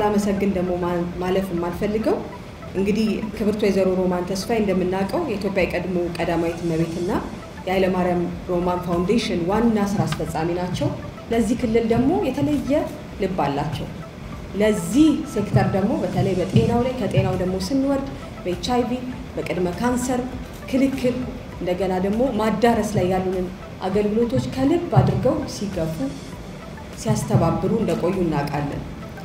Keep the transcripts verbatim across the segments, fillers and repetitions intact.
ሳላመሰግን ደግሞ ማለፍ ማልፈልገው እንግዲህ ክብርት ወይዘሮ ሮማን ተስፋዬ እንደምናቀው የኢትዮጵያ ቀድሞ ቀዳማዊት እመቤትና የኃይለ ማርያም ሮማን ፋውንዴሽን ዋና ስራ አስፈጻሚ ናቸው ለዚህ ክልል ደግሞ የተለየ ልብ አላቸው ለዚህ ሴክተር ደግሞ በተለይ በጤናው ላይ ከጤናው ደግሞ ስንወርድ በኤችአይቪ በቅድመ ካንሰር ክልክል እንደገና ደግሞ ማዳረስ ላይ ያሉንን አገልግሎቶች ከልብ አድርገው ሲገፉ ሲያስተባብሩ እንደቆዩ እናቃለን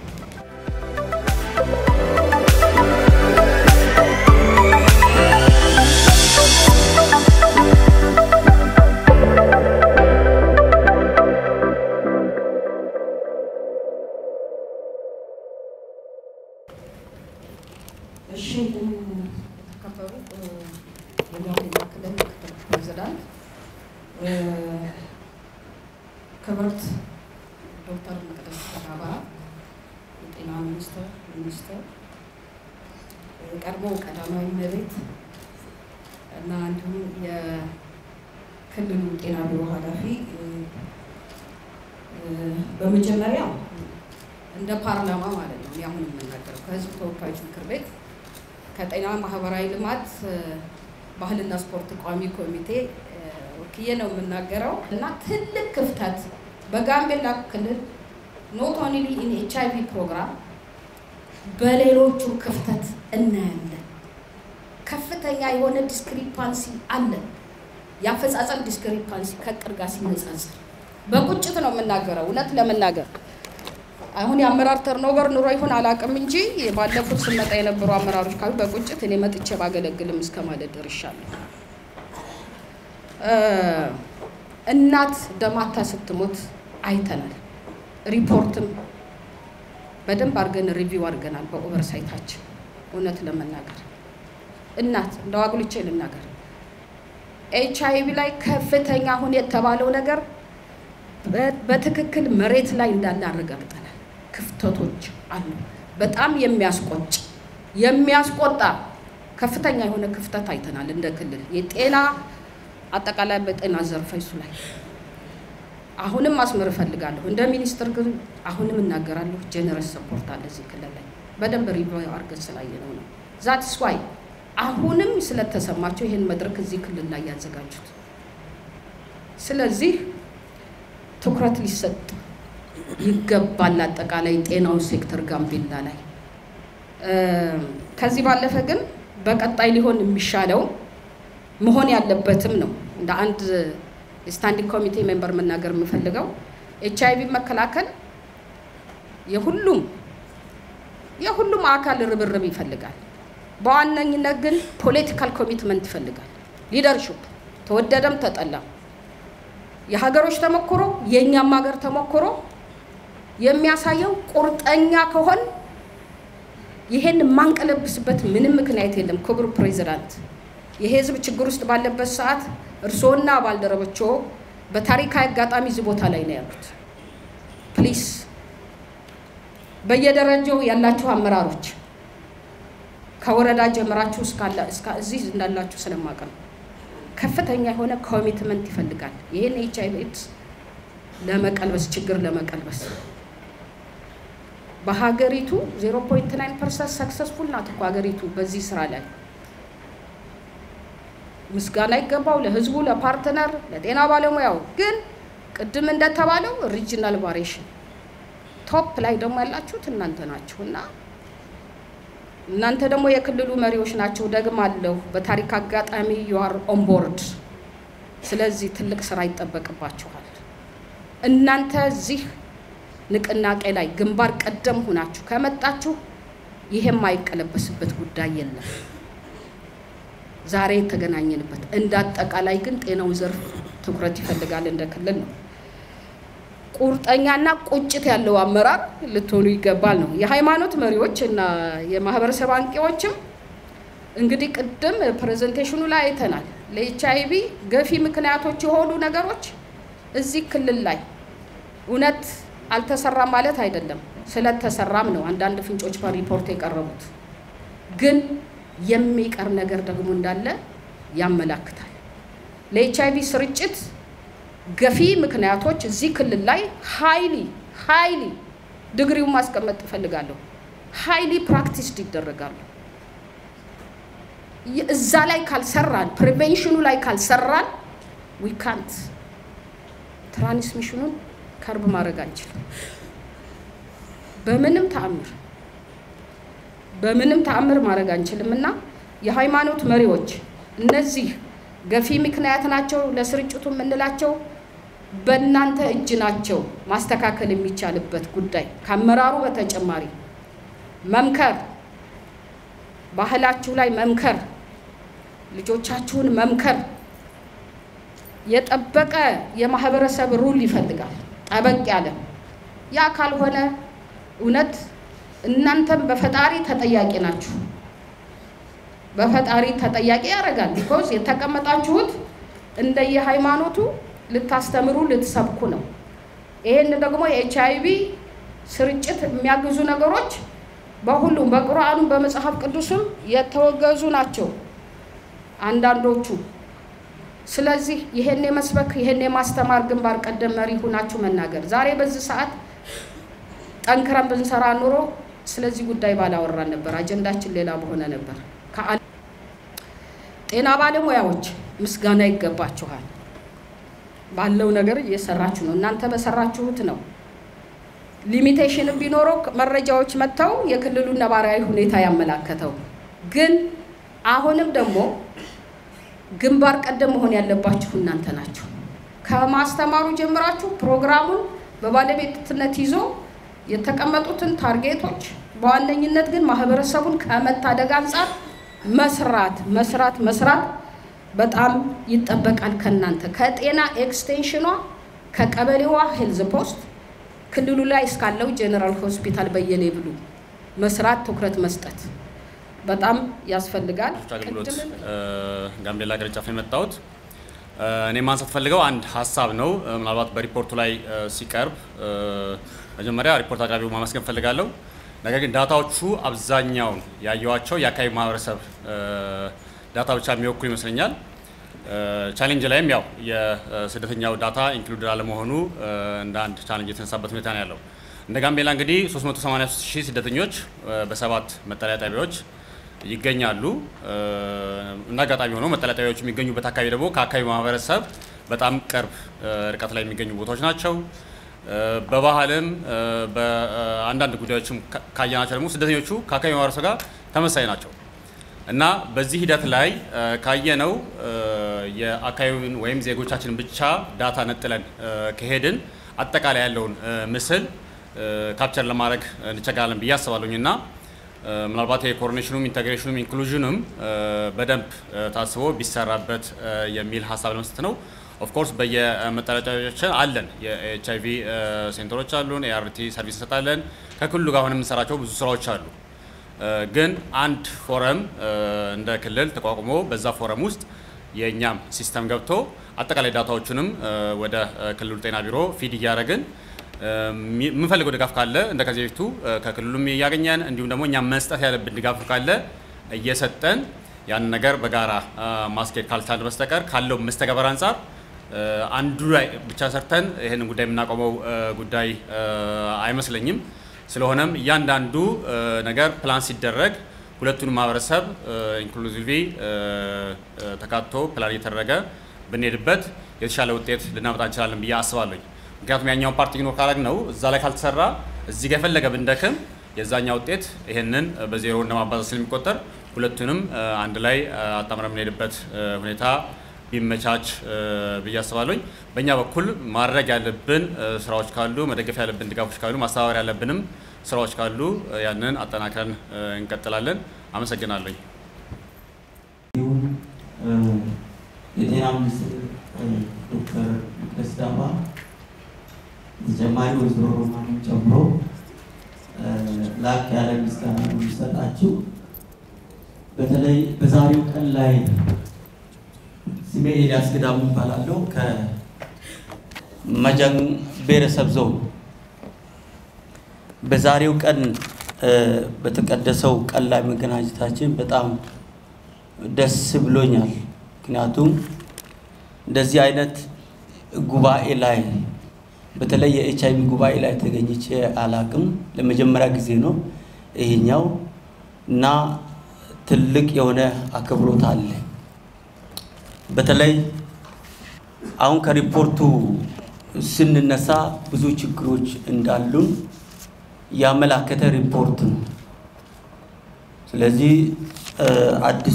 እሺ ተከበሩ የኛው ክልል ፕሬዝዳንት ክብርት ዶክተር መቅደስ ዳባ የጤና ሚኒስትር ሚኒስትር ቀድሞ ቀዳማዊ እመቤት እና እንዲሁም የክልሉ ጤና ቢሮ ኃላፊ በመጀመሪያ እንደ ፓርላማ ማለት ነው ያሁን የምናገረው ከህዝብ ተወካዮች ምክር ቤት ከጤና ማህበራዊ ልማት ባህልና ስፖርት ቋሚ ኮሚቴ ወክዬ ነው የምናገረው እና ትልቅ ክፍተት በጋምቤላ ክልል not only in H I V program በሌሎቹ ክፍተት እናያለን ከፍተኛ የሆነ ዲስክሪፓንሲ አለ ያፈጻጸም ዲስክሪፓንሲ ከቅር ጋር ሲነጻጸር በቁጭት ነው የምናገረው እውነት ለመናገር አሁን ያመራር ተርኖቨር ኑሮ ይሆን አላቀም እንጂ ባለፉት ስመጣ የነበሩ አመራሮች ካሉ በቁጭት እኔ መጥቼ ባገለግልም እስከማለት ደርሻለሁ እናት ደማታ ስትሞት አይተናል ሪፖርትም በደንብ አርገን ሪቪው አርገናል በኦቨርሳይታችን እውነት ለመናገር እናት እንደዋጉልቼ ልናገር ኤች አይ ቪ ላይ ከፍተኛ ሁን የተባለው ነገር በትክክል መሬት ላይ እንዳለ አረጋግጠናል ክፍተቶች አሉ በጣም የሚያስቆጭ የሚያስቆጣ ከፍተኛ የሆነ ክፍተት አይተናል እንደ ክልል የጤና አጠቃላይ በጤና ዘርፍ ይሱ ላይ አሁንም ማስመር ፈልጋለሁ እንደ ሚኒስትር ግን አሁንም እናገራለሁ ጀነራል ሰፖርት አለ እዚህ ክልል ላይ በደንብ ሪቪው አርገን ስላየነው ነው that's why አሁንም ስለተሰማቸው ይሄን መድረክ እዚህ ክልል ላይ ያዘጋጁት ስለዚህ ትኩረት ሊሰጥ ይገባል አጠቃላይ ጤናው ሴክተር ጋምቤላ ላይ ከዚህ ባለፈ ግን በቀጣይ ሊሆን የሚሻለው መሆን ያለበትም ነው እንደ አንድ ስታንዲንግ ኮሚቴ ሜምበር መናገር የምፈልገው ኤች አይ ቪ መከላከል የሁሉም የሁሉም አካል ርብርብ ይፈልጋል በዋነኝነት ግን ፖለቲካል ኮሚትመንት ይፈልጋል ሊደርሺፕ ተወደደም ተጠላም የሀገሮች ተሞክሮ የኛም ሀገር ተሞክሮ የሚያሳየው ቁርጠኛ ከሆን ይሄን ማንቀለብስበት ምንም ምክንያት የለም ክቡር ፕሬዝዳንት የህዝብ ችግር ውስጥ ባለበት ሰዓት እርሶና ባልደረቦቹ በታሪካዊ አጋጣሚ እዚህ ቦታ ላይ ነው ያሉት ፕሊስ በየደረጃው ያላችሁ አመራሮች ከወረዳ ጀምራችሁ እስካላ እስካ እዚህ እንዳላችሁ ስለማቀም ከፍተኛ የሆነ ኮሚትመንት ይፈልጋል ይሄን ኤች አይ ቪ ኤድስ ለመቀልበስ ችግር ለመቀልበስ በሀገሪቱ zero point nine percent ሰክሰስፉል ናት እኮ ሀገሪቱ በዚህ ስራ ላይ ምስጋና ይገባው ለህዝቡ ለፓርትነር ለጤና ባለሙያው ግን ቅድም እንደተባለው ሪጂናል ቫሪዬሽን ቶፕ ላይ ደግሞ ያላችሁት እናንተ ናችሁና እናንተ ደግሞ የክልሉ መሪዎች ናቸው ደግማለሁ በታሪክ አጋጣሚ you are on board ስለዚህ ትልቅ ስራ ይጠበቅባችኋል እናንተ እዚህ ንቅናቄ ላይ ግንባር ቀደም ሆናችሁ ከመጣችሁ ይሄም አይቀለበስበት ጉዳይ የለም ዛሬ ተገናኘንበት እንዳጠቃላይ ግን ጤናው ዘርፍ ትኩረት ይፈልጋል እንደ ክልል ነው ቁርጠኛና ቁጭት ያለው አመራር ልትሆኑ ይገባል ነው የሃይማኖት መሪዎች እና የማህበረሰብ አንቂዎችም እንግዲህ ቀደም ፕሬዘንቴሽኑ ላይ አይተናል ለኤች አይ ቪ ገፊ ምክንያቶች የሆኑ ነገሮች እዚህ ክልል ላይ እውነት አልተሰራም ማለት አይደለም ስለተሰራም ነው አንዳንድ ፍንጮች በሪፖርት የቀረቡት ግን የሚቀር ነገር ደግሞ እንዳለ ያመላክታል ለኤች አይ ቪ ስርጭት ገፊ ምክንያቶች እዚህ ክልል ላይ ሃይሊ ሃይሊ ዲግሪው ማስቀመጥ ፈልጋለሁ ሃይሊ ፕራክቲስድ ይደረጋሉ እዛ ላይ ካልሰራን ፕሪቬንሽኑ ላይ ካልሰራን we can't ትራንስሚሽኑን ከርብ ማድረግ አንችልም በምንም ተአምር በምንም ተአምር ማድረግ አንችልምና የሃይማኖት መሪዎች እነዚህ ገፊ ምክንያት ናቸው ለስርጭቱ ምንላቸው በእናንተ እጅ ናቸው ማስተካከል የሚቻልበት ጉዳይ ካመራሩ በተጨማሪ መምከር ባህላችሁ ላይ መምከር ልጆቻችሁን መምከር የጠበቀ የማህበረሰብ ሩል ይፈልጋል ጠበቅ ያለ ያ ካልሆነ እውነት እናንተም በፈጣሪ ተጠያቂ ናችሁ በፈጣሪ ተጠያቂ ያረጋል because የተቀመጣችሁት እንደየሃይማኖቱ ልታስተምሩ ልትሰብኩ ነው ይሄን ደግሞ የኤችአይቪ ስርጭት የሚያግዙ ነገሮች በሁሉም በቁርአኑ በመጽሐፍ ቅዱስም የተወገዙ ናቸው አንዳንዶቹ ስለዚህ ይሄን የመስበክ ይሄን የማስተማር ግንባር ቀደም መሪ ሆናችሁ መናገር ዛሬ በዚህ ሰዓት ጠንክረን ብንሰራ ኑሮ ስለዚህ ጉዳይ ባላወራን ነበር አጀንዳችን ሌላ በሆነ ነበር ጤና ባለሙያዎች ምስጋና ይገባችኋል ባለው ነገር እየሰራችሁ ነው እናንተ በሰራችሁት ነው ሊሚቴሽን ቢኖረው መረጃዎች መተው የክልሉ ነባራዊ ሁኔታ ያመላከተው ግን አሁንም ደግሞ ግንባር ቀደም መሆን ያለባችሁ እናንተ ናችሁ ከማስተማሩ ጀምራችሁ ፕሮግራሙን በባለቤትነት ይዞ የተቀመጡትን ታርጌቶች በዋነኝነት ግን ማህበረሰቡን ከመታደግ አንፃር መስራት መስራት መስራት በጣም ይጠበቃል ከናንተ ከጤና ኤክስቴንሽኗ ከቀበሌዋ ሄልዝ ፖስት ክልሉ ላይ እስካለው ጀነራል ሆስፒታል በየሌብሉ መስራት ትኩረት መስጠት በጣም ያስፈልጋል አገልግሎት ጋምቤላ ቅርንጫፍ የመጣሁት እኔ ማንሳት ፈልገው አንድ ሐሳብ ነው ምናልባት በሪፖርቱ ላይ ሲቀርብ መጀመሪያ ሪፖርት አቅራቢው ማመስገን ፈልጋለሁ ነገር ግን ዳታዎቹ አብዛኛው ያዩዋቸው የአካባቢ ማህበረሰብ ዳታ ብቻ የሚወክሉ ይመስለኛል ቻሌንጅ ላይም ያው የስደተኛው ዳታ ኢንክሉድ አለመሆኑ እንደ አንድ ቻሌንጅ የተነሳበት ሁኔታ ነው ያለው እንደ ጋምቤላ እንግዲህ ሶስት መቶ ሰማንያ ሶስት ሺህ ስደተኞች በሰባት መጠለያ ጣቢያዎች ይገኛሉ እና አጋጣሚ ሆኖ መጠለያ ጣቢያዎች የሚገኙበት አካባቢ ደግሞ ከአካባቢ ማህበረሰብ በጣም ቅርብ ርቀት ላይ የሚገኙ ቦታዎች ናቸው በባህልም በአንዳንድ ጉዳዮችም ካያናቸው ደግሞ ስደተኞቹ ከአካባቢ ማህበረሰብ ጋር ተመሳሳይ ናቸው እና በዚህ ሂደት ላይ ካየነው የአካባቢውን ወይም ዜጎቻችንን ብቻ ዳታ ነጥለን ከሄድን አጠቃላይ ያለውን ምስል ካፕቸር ለማድረግ እንቸገራለን ብዬ አስባለሁኝና ምናልባት የኮኦርዲኔሽኑም ኢንተግሬሽኑም ኢንክሉዥኑም በደንብ ታስቦ ቢሰራበት የሚል ሐሳብ ለመስጠት ነው ኦፍ ኮርስ በየመጠለያዎቻችን አለን የኤችአይቪ ሴንተሮች አሉን ኤአርቲ ሰርቪስ እንሰጣለን ከክልሉ ጋር ሆነን የምንሰራቸው ብዙ ስራዎች አሉ ግን አንድ ፎረም እንደ ክልል ተቋቁሞ በዛ ፎረም ውስጥ የኛም ሲስተም ገብቶ አጠቃላይ ዳታዎቹንም ወደ ክልሉ ጤና ቢሮ ፊድ እያደረግን ምን ፈልገው ድጋፍ ካለ እንደ ከዚህ በፊቱ ከክልሉም ያገኛን እንዲሁም ደግሞ እኛ መስጠት ያለብን ድጋፍ ካለ እየሰጠን ያን ነገር በጋራ ማስኬድ ካልቻለ በስተቀር ካለው መስተጋበር አንፃር አንዱ ላይ ብቻ ሰርተን ይሄንን ጉዳይ የምናቆመው ጉዳይ አይመስለኝም ስለሆነም ያንዳንዱ ነገር ፕላን ሲደረግ ሁለቱንም ማህበረሰብ ኢንክሉሲቭሊ ተካቶ ፕላን እየተደረገ ብንሄድበት የተሻለ ውጤት ልናመጣ እንችላለን ብዬ አስባለሁ ምክንያቱም ያኛው ፓርቲ ነው ካረግ ነው እዛ ላይ ካልተሰራ እዚህ ጋር ፈለገ ብንደክም የዛኛው ውጤት ይሄንን በዜሮ እንደማባዛት ስለሚቆጠር ሁለቱንም አንድ ላይ አጣምረን የምንሄድበት ሁኔታ ቢመቻች ብዬ አስባለሁ በእኛ በኩል ማድረግ ያለብን ስራዎች ካሉ መደገፍ ያለብን ድጋፎች ካሉ ማስተባበር ያለብንም ስራዎች ካሉ ያንን አጠናክረን እንቀጥላለን አመሰግናለሁ የጤና ሚኒስትር ዶክተር ደስታባ ተጨማሪ ወይዘሮ ሮማንን ጨምሮ ላቅ ያለ ምስጋና የሚሰጣችሁ በተለይ በዛሬው ቀን ላይ ስሜ ኤልያስ ገዳሙ እባላለሁ ከመጃን ብሔረሰብ ዞን በዛሬው ቀን በተቀደሰው ቀን ላይ መገናኘታችን በጣም ደስ ብሎኛል ምክንያቱም እንደዚህ አይነት ጉባኤ ላይ በተለይ የኤችአይቪ ጉባኤ ላይ ተገኝቼ አላቅም ለመጀመሪያ ጊዜ ነው ይሄኛው እና ትልቅ የሆነ አክብሮት አለ። በተለይ አሁን ከሪፖርቱ ስንነሳ ብዙ ችግሮች እንዳሉን ያመላከተ ሪፖርት ነው። ስለዚህ አዲሱ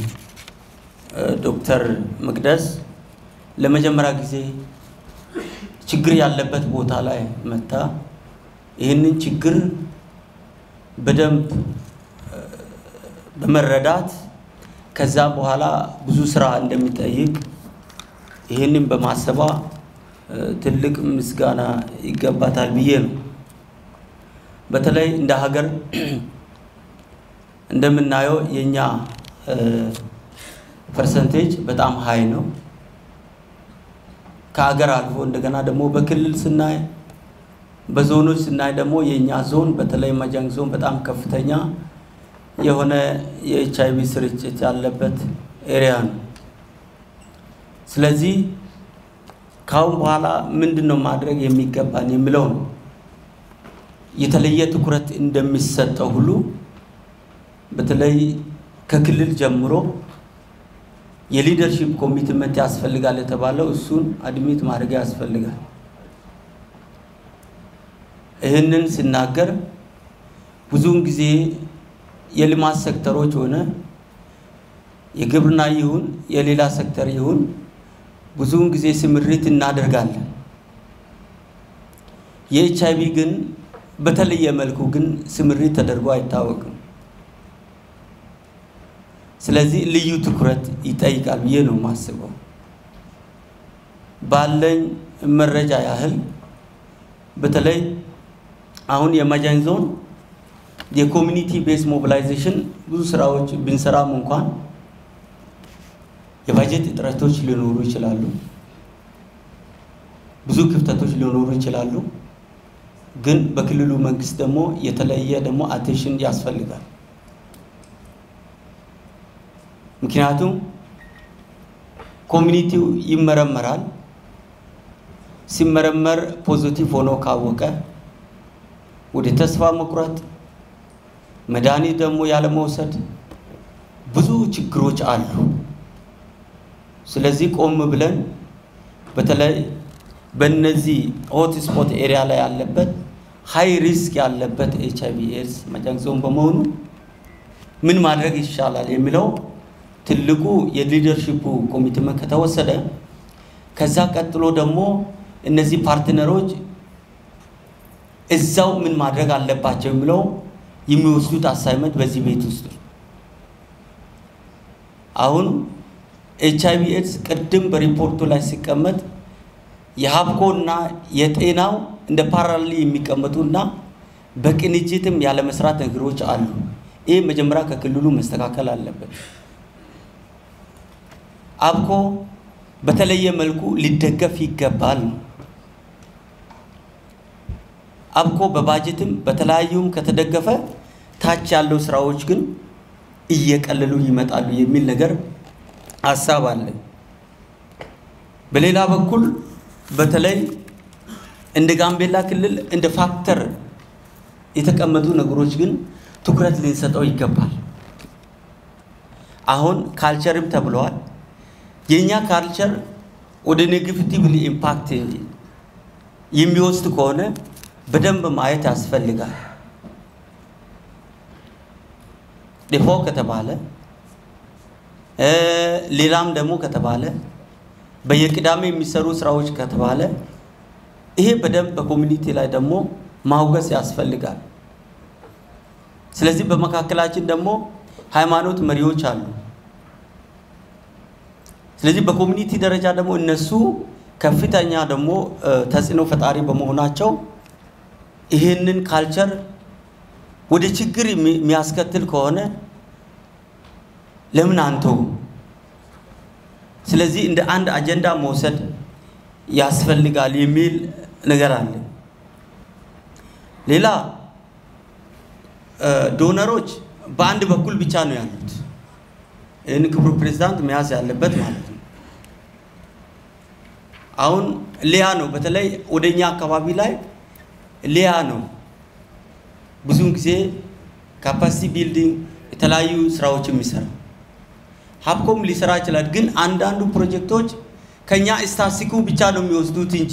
ዶክተር መቅደስ ለመጀመሪያ ጊዜ ችግር ያለበት ቦታ ላይ መጣ። ይህንን ችግር በደንብ በመረዳት ከዛ በኋላ ብዙ ስራ እንደሚጠይቅ ይህንን በማሰባ ትልቅ ምስጋና ይገባታል ብዬ ነው። በተለይ እንደ ሀገር እንደምናየው የኛ ፐርሰንቴጅ በጣም ሃይ ነው። ከሀገር አልፎ እንደገና ደግሞ በክልል ስናይ በዞኖች ስናይ ደግሞ የኛ ዞን በተለይ ማጃንግ ዞን በጣም ከፍተኛ የሆነ የኤችአይቪ ስርጭት ያለበት ኤሪያ ነው። ስለዚህ ካሁን በኋላ ምንድነው ማድረግ የሚገባን የሚለው ነው። የተለየ ትኩረት እንደሚሰጠው ሁሉ በተለይ ከክልል ጀምሮ የሊደርሺፕ ኮሚትመንት ያስፈልጋል የተባለው እሱን አድሚት ማድረግ ያስፈልጋል። ይህንን ሲናገር ብዙውን ጊዜ የልማት ሴክተሮች ሆነ የግብርና ይሁን የሌላ ሴክተር ይሁን ብዙውን ጊዜ ስምሪት እናደርጋለን። የኤችአይቪ ግን በተለየ መልኩ ግን ስምሪት ተደርጎ አይታወቅም። ስለዚህ ልዩ ትኩረት ይጠይቃል ብዬ ነው ማስበው። ባለኝ መረጃ ያህል በተለይ አሁን የማጃንግ ዞን የኮሚኒቲ ቤዝ ሞቢላይዜሽን ብዙ ስራዎች ብንሰራም እንኳን የባጀት እጥረቶች ሊኖሩ ይችላሉ፣ ብዙ ክፍተቶች ሊኖሩ ይችላሉ። ግን በክልሉ መንግስት ደግሞ የተለየ ደግሞ አቴንሽን ያስፈልጋል። ምክንያቱም ኮሚኒቲው ይመረመራል። ሲመረመር ፖዚቲቭ ሆኖ ካወቀ ወደ ተስፋ መቁረጥ መድኃኒት ደግሞ ያለ መውሰድ ብዙ ችግሮች አሉ። ስለዚህ ቆም ብለን በተለይ በእነዚህ ሆት ስፖት ኤሪያ ላይ ያለበት ሃይ ሪስክ ያለበት ኤችአይቪ ኤድስ ማጃንግ ዞን በመሆኑ ምን ማድረግ ይሻላል የሚለው ትልቁ የሊደርሺፕ ኮሚትመንት ከተወሰደ ከዛ ቀጥሎ ደግሞ እነዚህ ፓርትነሮች እዛው ምን ማድረግ አለባቸው የሚለው የሚወስዱት አሳይመንት በዚህ ቤት ውስጥ አሁን ኤችአይቪ ኤድስ ቅድም በሪፖርቱ ላይ ሲቀመጥ የሀብኮና የጤናው እንደ ፓራሌል የሚቀመጡና በቅንጅትም ያለ መስራት ነገሮች አሉ። ይሄ መጀመሪያ ከክልሉ መስተካከል አለበት። ሀብኮ በተለየ መልኩ ሊደገፍ ይገባል። ሀብኮ በባጀትም በተለያዩም ከተደገፈ ታች ያለው ስራዎች ግን እየቀለሉ ይመጣሉ የሚል ነገር ሐሳብ አለ። በሌላ በኩል በተለይ እንደ ጋምቤላ ክልል እንደ ፋክተር የተቀመጡ ነገሮች ግን ትኩረት ልንሰጠው ይገባል። አሁን ካልቸርም ተብሏል። የኛ ካልቸር ወደ ኔጌቲቭ ኢምፓክት የሚወስድ ከሆነ በደንብ ማየት ያስፈልጋል። ዴፎ ከተባለ ሌላም ደግሞ ከተባለ በየቅዳሜ የሚሰሩ ስራዎች ከተባለ ይሄ በደንብ በኮሚኒቲ ላይ ደግሞ ማውገስ ያስፈልጋል። ስለዚህ በመካከላችን ደግሞ ሃይማኖት መሪዎች አሉ። ስለዚህ በኮሚኒቲ ደረጃ ደግሞ እነሱ ከፍተኛ ደግሞ ተጽዕኖ ፈጣሪ በመሆናቸው ይሄንን ካልቸር ወደ ችግር የሚያስከትል ከሆነ ለምን አንተው? ስለዚህ እንደ አንድ አጀንዳ መውሰድ ያስፈልጋል የሚል ነገር አለ። ሌላ ዶነሮች በአንድ በኩል ብቻ ነው ያሉት። ይህን ክቡር ፕሬዝዳንት መያዝ ያለበት ማለት ነው። አሁን ሊያ ነው በተለይ ወደኛ አካባቢ ላይ ሊያ ነው ብዙውን ጊዜ ካፓሲቲ ቢልዲንግ የተለያዩ ስራዎች የሚሰራ ሀብኮም ሊሰራ ይችላል። ግን አንዳንዱ ፕሮጀክቶች ከኛ ስታቲስቲኩ ብቻ ነው የሚወስዱት እንጂ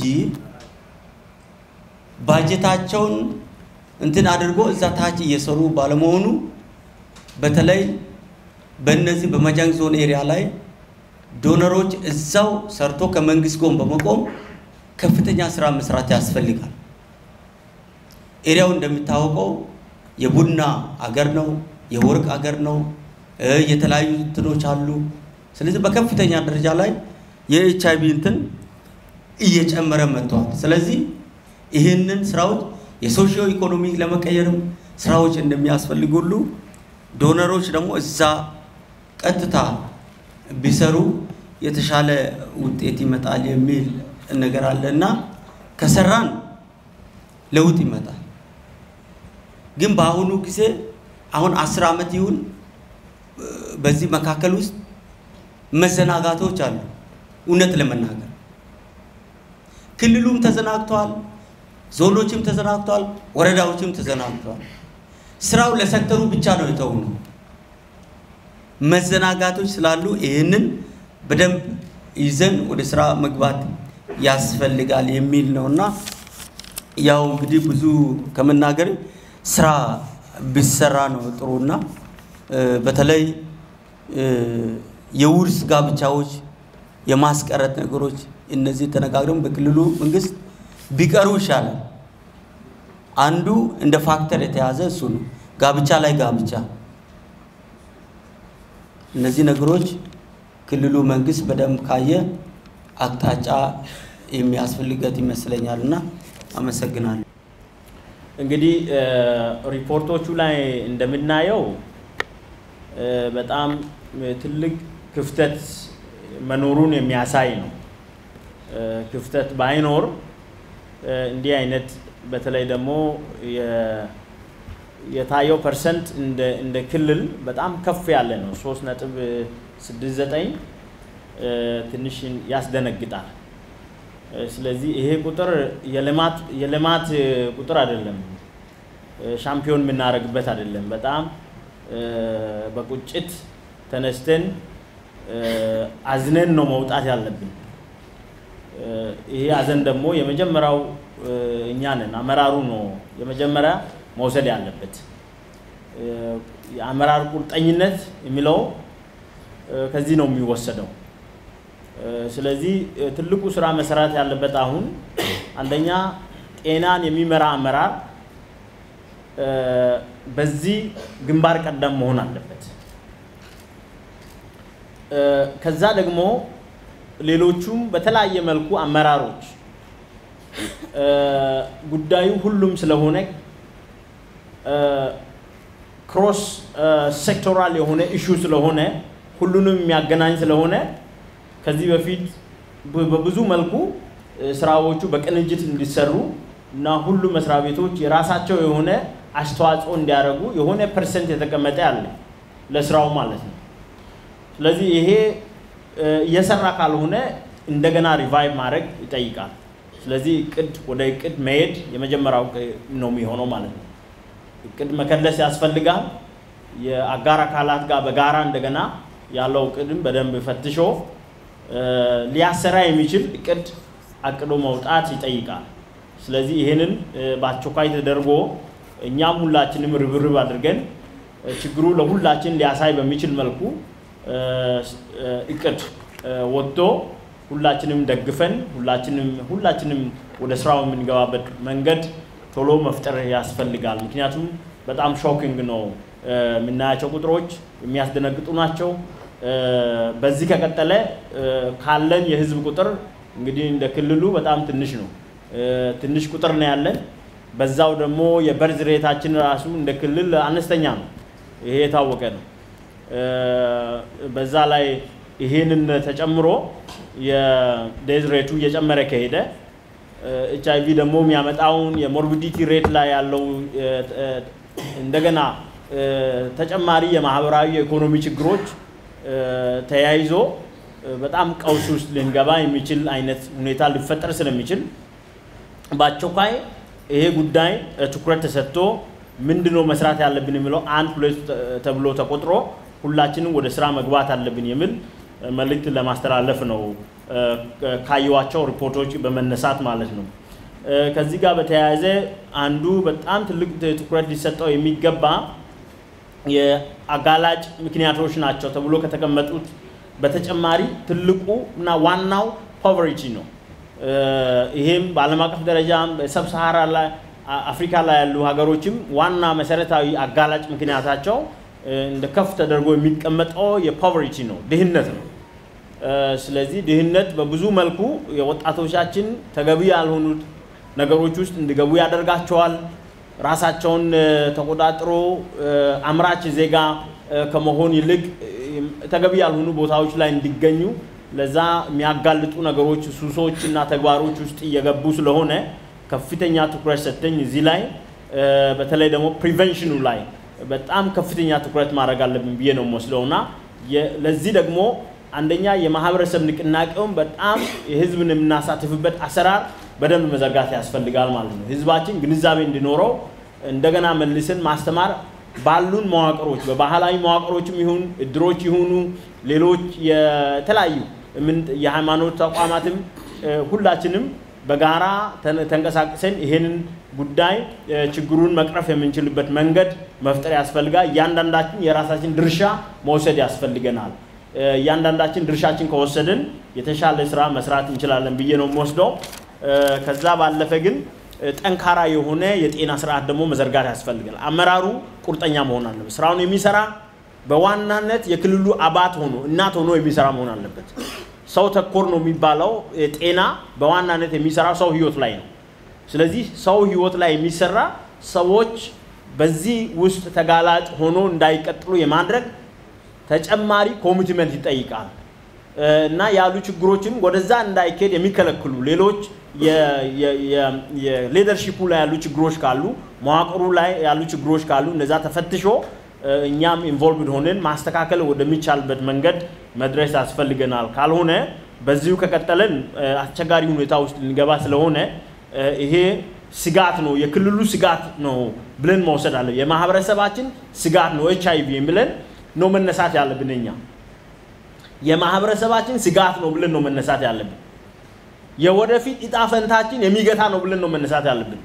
ባጀታቸውን እንትን አድርጎ እዛ ታች እየሰሩ ባለመሆኑ በተለይ በእነዚህ በመጃንግ ዞን ኤሪያ ላይ ዶነሮች እዛው ሰርቶ ከመንግስት ጎን በመቆም ከፍተኛ ስራ መስራት ያስፈልጋል። ኤሪያው እንደሚታወቀው የቡና አገር ነው፣ የወርቅ አገር ነው፣ የተለያዩ እንትኖች አሉ። ስለዚህ በከፍተኛ ደረጃ ላይ የኤችአይቪ እንትን እየጨመረ መጥቷል። ስለዚህ ይሄንን ስራዎች የሶሺዮ ኢኮኖሚ ለመቀየርም ስራዎች እንደሚያስፈልጉ ሁሉ ዶነሮች ደግሞ እዛ ቀጥታ ቢሰሩ የተሻለ ውጤት ይመጣል የሚል ነገር አለና ከሰራን ለውጥ ይመጣል። ግን በአሁኑ ጊዜ አሁን አስር አመት ይሁን በዚህ መካከል ውስጥ መዘናጋቶች አሉ። እውነት ለመናገር ክልሉም ተዘናግቷል፣ ዞኖችም ተዘናግቷል፣ ወረዳዎችም ተዘናግቷል። ስራው ለሴክተሩ ብቻ ነው የተውነው። መዘናጋቶች ስላሉ ይሄንን በደንብ ይዘን ወደ ስራ መግባት ያስፈልጋል የሚል ነውና ያው እንግዲህ ብዙ ከመናገር ስራ ቢሰራ ነው ጥሩና በተለይ የውርስ ጋብቻዎች የማስቀረት ነገሮች እነዚህ ተነጋግረን በክልሉ መንግስት ቢቀሩ ይሻላል። አንዱ እንደ ፋክተር የተያዘ እሱ ነው፣ ጋብቻ ላይ ጋብቻ። እነዚህ ነገሮች ክልሉ መንግስት በደንብ ካየ አቅጣጫ የሚያስፈልገት ይመስለኛልና አመሰግናለሁ። እንግዲህ ሪፖርቶቹ ላይ እንደምናየው በጣም ትልቅ ክፍተት መኖሩን የሚያሳይ ነው። ክፍተት ባይኖር እንዲህ አይነት በተለይ ደግሞ የታየው ፐርሰንት እንደ እንደ ክልል በጣም ከፍ ያለ ነው። ሶስት ነጥብ ስድስት ዘጠኝ ትንሽ ያስደነግጣል። ስለዚህ ይሄ ቁጥር የልማት የልማት ቁጥር አይደለም፣ ሻምፒዮን የምናደርግበት አይደለም። በጣም በቁጭት ተነስተን አዝነን ነው መውጣት ያለብን። ይሄ አዘን ደግሞ የመጀመሪያው እኛ ነን፣ አመራሩ ነው የመጀመሪያ መውሰድ ያለበት። የአመራር ቁርጠኝነት የሚለው ከዚህ ነው የሚወሰደው። ስለዚህ ትልቁ ስራ መሰራት ያለበት አሁን አንደኛ ጤናን የሚመራ አመራር በዚህ ግንባር ቀደም መሆን አለበት። ከዛ ደግሞ ሌሎቹም በተለያየ መልኩ አመራሮች ጉዳዩ ሁሉም ስለሆነ ክሮስ ሴክቶራል የሆነ ኢሹ ስለሆነ ሁሉንም የሚያገናኝ ስለሆነ ከዚህ በፊት በብዙ መልኩ ስራዎቹ በቅንጅት እንዲሰሩ እና ሁሉ መስሪያ ቤቶች የራሳቸው የሆነ አስተዋጽኦ እንዲያደርጉ የሆነ ፐርሰንት የተቀመጠ ያለ ለስራው ማለት ነው። ስለዚህ ይሄ እየሰራ ካልሆነ እንደገና ሪቫይቭ ማድረግ ይጠይቃል። ስለዚህ እቅድ ወደ እቅድ መሄድ የመጀመሪያው ነው የሚሆነው ማለት ነው። እቅድ መከለስ ያስፈልጋል። የአጋር አካላት ጋር በጋራ እንደገና ያለው እቅድም በደንብ ፈትሾ ሊያሰራ የሚችል እቅድ አቅዶ መውጣት ይጠይቃል። ስለዚህ ይሄንን በአስቸኳይ ተደርጎ እኛም ሁላችንም ርብርብ አድርገን ችግሩ ለሁላችን ሊያሳይ በሚችል መልኩ እቅድ ወጥቶ ሁላችንም ደግፈን ሁላችንም ሁላችንም ወደ ስራው የምንገባበት መንገድ ቶሎ መፍጠር ያስፈልጋል። ምክንያቱም በጣም ሾኪንግ ነው የምናያቸው ቁጥሮች የሚያስደነግጡ ናቸው። በዚህ ከቀጠለ ካለን የህዝብ ቁጥር እንግዲህ እንደ ክልሉ በጣም ትንሽ ነው፣ ትንሽ ቁጥር ነው ያለን። በዛው ደግሞ የበርዝ ሬታችን ራሱ እንደ ክልል አነስተኛ ነው፣ ይሄ የታወቀ ነው። በዛ ላይ ይሄንን ተጨምሮ የዴዝ ሬቱ እየጨመረ ከሄደ ኤችአይቪ ደግሞ የሚያመጣውን የሞርቢዲቲ ሬት ላይ ያለው እንደገና ተጨማሪ የማህበራዊ የኢኮኖሚ ችግሮች ተያይዞ በጣም ቀውስ ውስጥ ልንገባ የሚችል አይነት ሁኔታ ሊፈጠር ስለሚችል በአስቸኳይ ይሄ ጉዳይ ትኩረት ተሰጥቶ ምንድነው መስራት ያለብን የሚለው አንድ ሁለት ተብሎ ተቆጥሮ ሁላችንም ወደ ስራ መግባት አለብን የሚል መልእክት ለማስተላለፍ ነው ካዩዋቸው ሪፖርቶች በመነሳት ማለት ነው። ከዚህ ጋር በተያያዘ አንዱ በጣም ትልቅ ትኩረት ሊሰጠው የሚገባ የአጋላጭ ምክንያቶች ናቸው ተብሎ ከተቀመጡት በተጨማሪ ትልቁ እና ዋናው ፖቨርቲ ነው። ይሄም በዓለም አቀፍ ደረጃም በሰብሳሃራ ላይ አፍሪካ ላይ ያሉ ሀገሮችም ዋና መሰረታዊ አጋላጭ ምክንያታቸው እንደ ከፍ ተደርጎ የሚቀመጠው የፖቨርቲ ነው፣ ድህነት ነው። ስለዚህ ድህነት በብዙ መልኩ የወጣቶቻችን ተገቢ ያልሆኑት ነገሮች ውስጥ እንዲገቡ ያደርጋቸዋል። ራሳቸውን ተቆጣጥሮ አምራች ዜጋ ከመሆን ይልቅ ተገቢ ያልሆኑ ቦታዎች ላይ እንዲገኙ ለዛ የሚያጋልጡ ነገሮች ሱሶችና ተግባሮች ውስጥ እየገቡ ስለሆነ ከፍተኛ ትኩረት ሰጥተኝ እዚህ ላይ በተለይ ደግሞ ፕሪቨንሽኑ ላይ በጣም ከፍተኛ ትኩረት ማድረግ አለብን ብዬ ነው የምወስደውና ለዚህ ደግሞ አንደኛ የማህበረሰብ ንቅናቄውን በጣም የህዝብን የምናሳትፍበት አሰራር በደንብ መዘርጋት ያስፈልጋል ማለት ነው። ህዝባችን ግንዛቤ እንዲኖረው እንደገና መልሰን ማስተማር ባሉን መዋቅሮች በባህላዊ መዋቅሮችም ይሁን እድሮች ይሁኑ ሌሎች የተለያዩ የሃይማኖት ተቋማትም ሁላችንም በጋራ ተንቀሳቅሰን ይሄንን ጉዳይ ችግሩን መቅረፍ የምንችልበት መንገድ መፍጠር ያስፈልጋል። እያንዳንዳችን የራሳችን ድርሻ መውሰድ ያስፈልገናል። እያንዳንዳችን ድርሻችን ከወሰድን የተሻለ ስራ መስራት እንችላለን ብዬ ነው የምወስደው። ከዛ ባለፈ ግን ጠንካራ የሆነ የጤና ስርዓት ደግሞ መዘርጋት ያስፈልጋል። አመራሩ ቁርጠኛ መሆን አለበት። ስራውን የሚሰራ በዋናነት የክልሉ አባት ሆኖ እናት ሆኖ የሚሰራ መሆን አለበት። ሰው ተኮር ነው የሚባለው ጤና በዋናነት የሚሰራ ሰው ህይወት ላይ ነው። ስለዚህ ሰው ህይወት ላይ የሚሰራ ሰዎች በዚህ ውስጥ ተጋላጭ ሆኖ እንዳይቀጥሉ የማድረግ ተጨማሪ ኮሚትመንት ይጠይቃል እና ያሉ ችግሮችን ወደዛ እንዳይከድ የሚከለክሉ ሌሎች የሊደርሺፑ ላይ ያሉ ችግሮች ካሉ መዋቅሩ ላይ ያሉ ችግሮች ካሉ እነዛ ተፈትሾ እኛም ኢንቮልቭድ ሆነን ማስተካከል ወደሚቻልበት መንገድ መድረስ ያስፈልገናል። ካልሆነ በዚሁ ከቀጠለን አስቸጋሪ ሁኔታ ውስጥ ልንገባ ስለሆነ ይሄ ስጋት ነው፣ የክልሉ ስጋት ነው ብለን መውሰድ አለ። የማህበረሰባችን ስጋት ነው ኤች አይ ቪ ብለን ነው መነሳት ያለብን። እኛ የማህበረሰባችን ስጋት ነው ብለን ነው መነሳት ያለብን። የወደፊት እጣ ፈንታችን የሚገታ ነው ብለን ነው መነሳት ያለብን።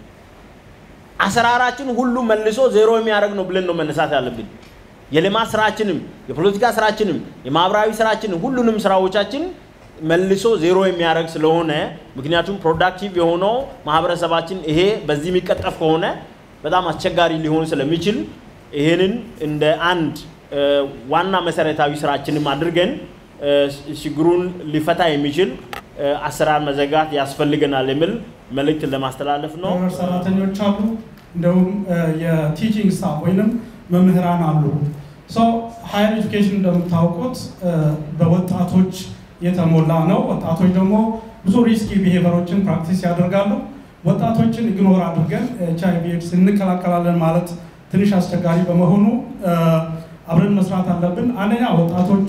አሰራራችን ሁሉ መልሶ ዜሮ የሚያደርግ ነው ብለን ነው መነሳት ያለብን። የልማት ስራችንም የፖለቲካ ስራችንም የማህበራዊ ስራችንም ሁሉንም ስራዎቻችን መልሶ ዜሮ የሚያደርግ ስለሆነ ምክንያቱም ፕሮዳክቲቭ የሆነው ማህበረሰባችን ይሄ በዚህ የሚቀጠፍ ከሆነ በጣም አስቸጋሪ ሊሆን ስለሚችል ይሄንን እንደ አንድ ዋና መሰረታዊ ስራችንም አድርገን ችግሩን ሊፈታ የሚችል አሰራር መዘጋት ያስፈልገናል የሚል መልእክት ለማስተላለፍ ነው። ሰራተኞች አሉ፣ እንደውም የቲቺንግ ስታፍ ወይንም መምህራን አሉ። ሶ ሃየር ኤጁኬሽን እንደምታውቁት በወጣቶች የተሞላ ነው። ወጣቶች ደግሞ ብዙ ሪስኪ ቢሄቨሮችን ፕራክቲስ ያደርጋሉ። ወጣቶችን ኢግኖር አድርገን ኤች አይ ቪ ኤድስ እንከላከላለን ማለት ትንሽ አስቸጋሪ በመሆኑ አብረን መስራት አለብን። አንደኛ ወጣቶቹ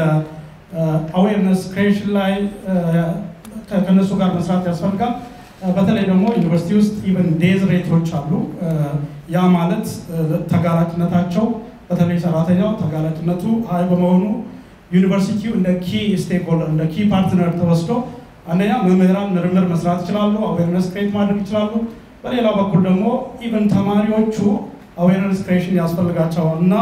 የአዌርነስ ክሬሽን ላይ ከነሱ ጋር መስራት ያስፈልጋል። በተለይ ደግሞ ዩኒቨርሲቲ ውስጥ ኢቨን ዴዝ ሬቶች አሉ። ያ ማለት ተጋላጭነታቸው በተለይ ሰራተኛው ተጋላጭነቱ ሃይ በመሆኑ ዩኒቨርሲቲው እንደ ኪ ስቴክሆልደር እንደ ኪ ፓርትነር ተወስዶ አንደኛ መምህራን ምርምር መስራት ይችላሉ፣ አዌርነስ ክሬት ማድረግ ይችላሉ። በሌላ በኩል ደግሞ ኢቨን ተማሪዎቹ አዌርነስ ክሬሽን ያስፈልጋቸዋል እና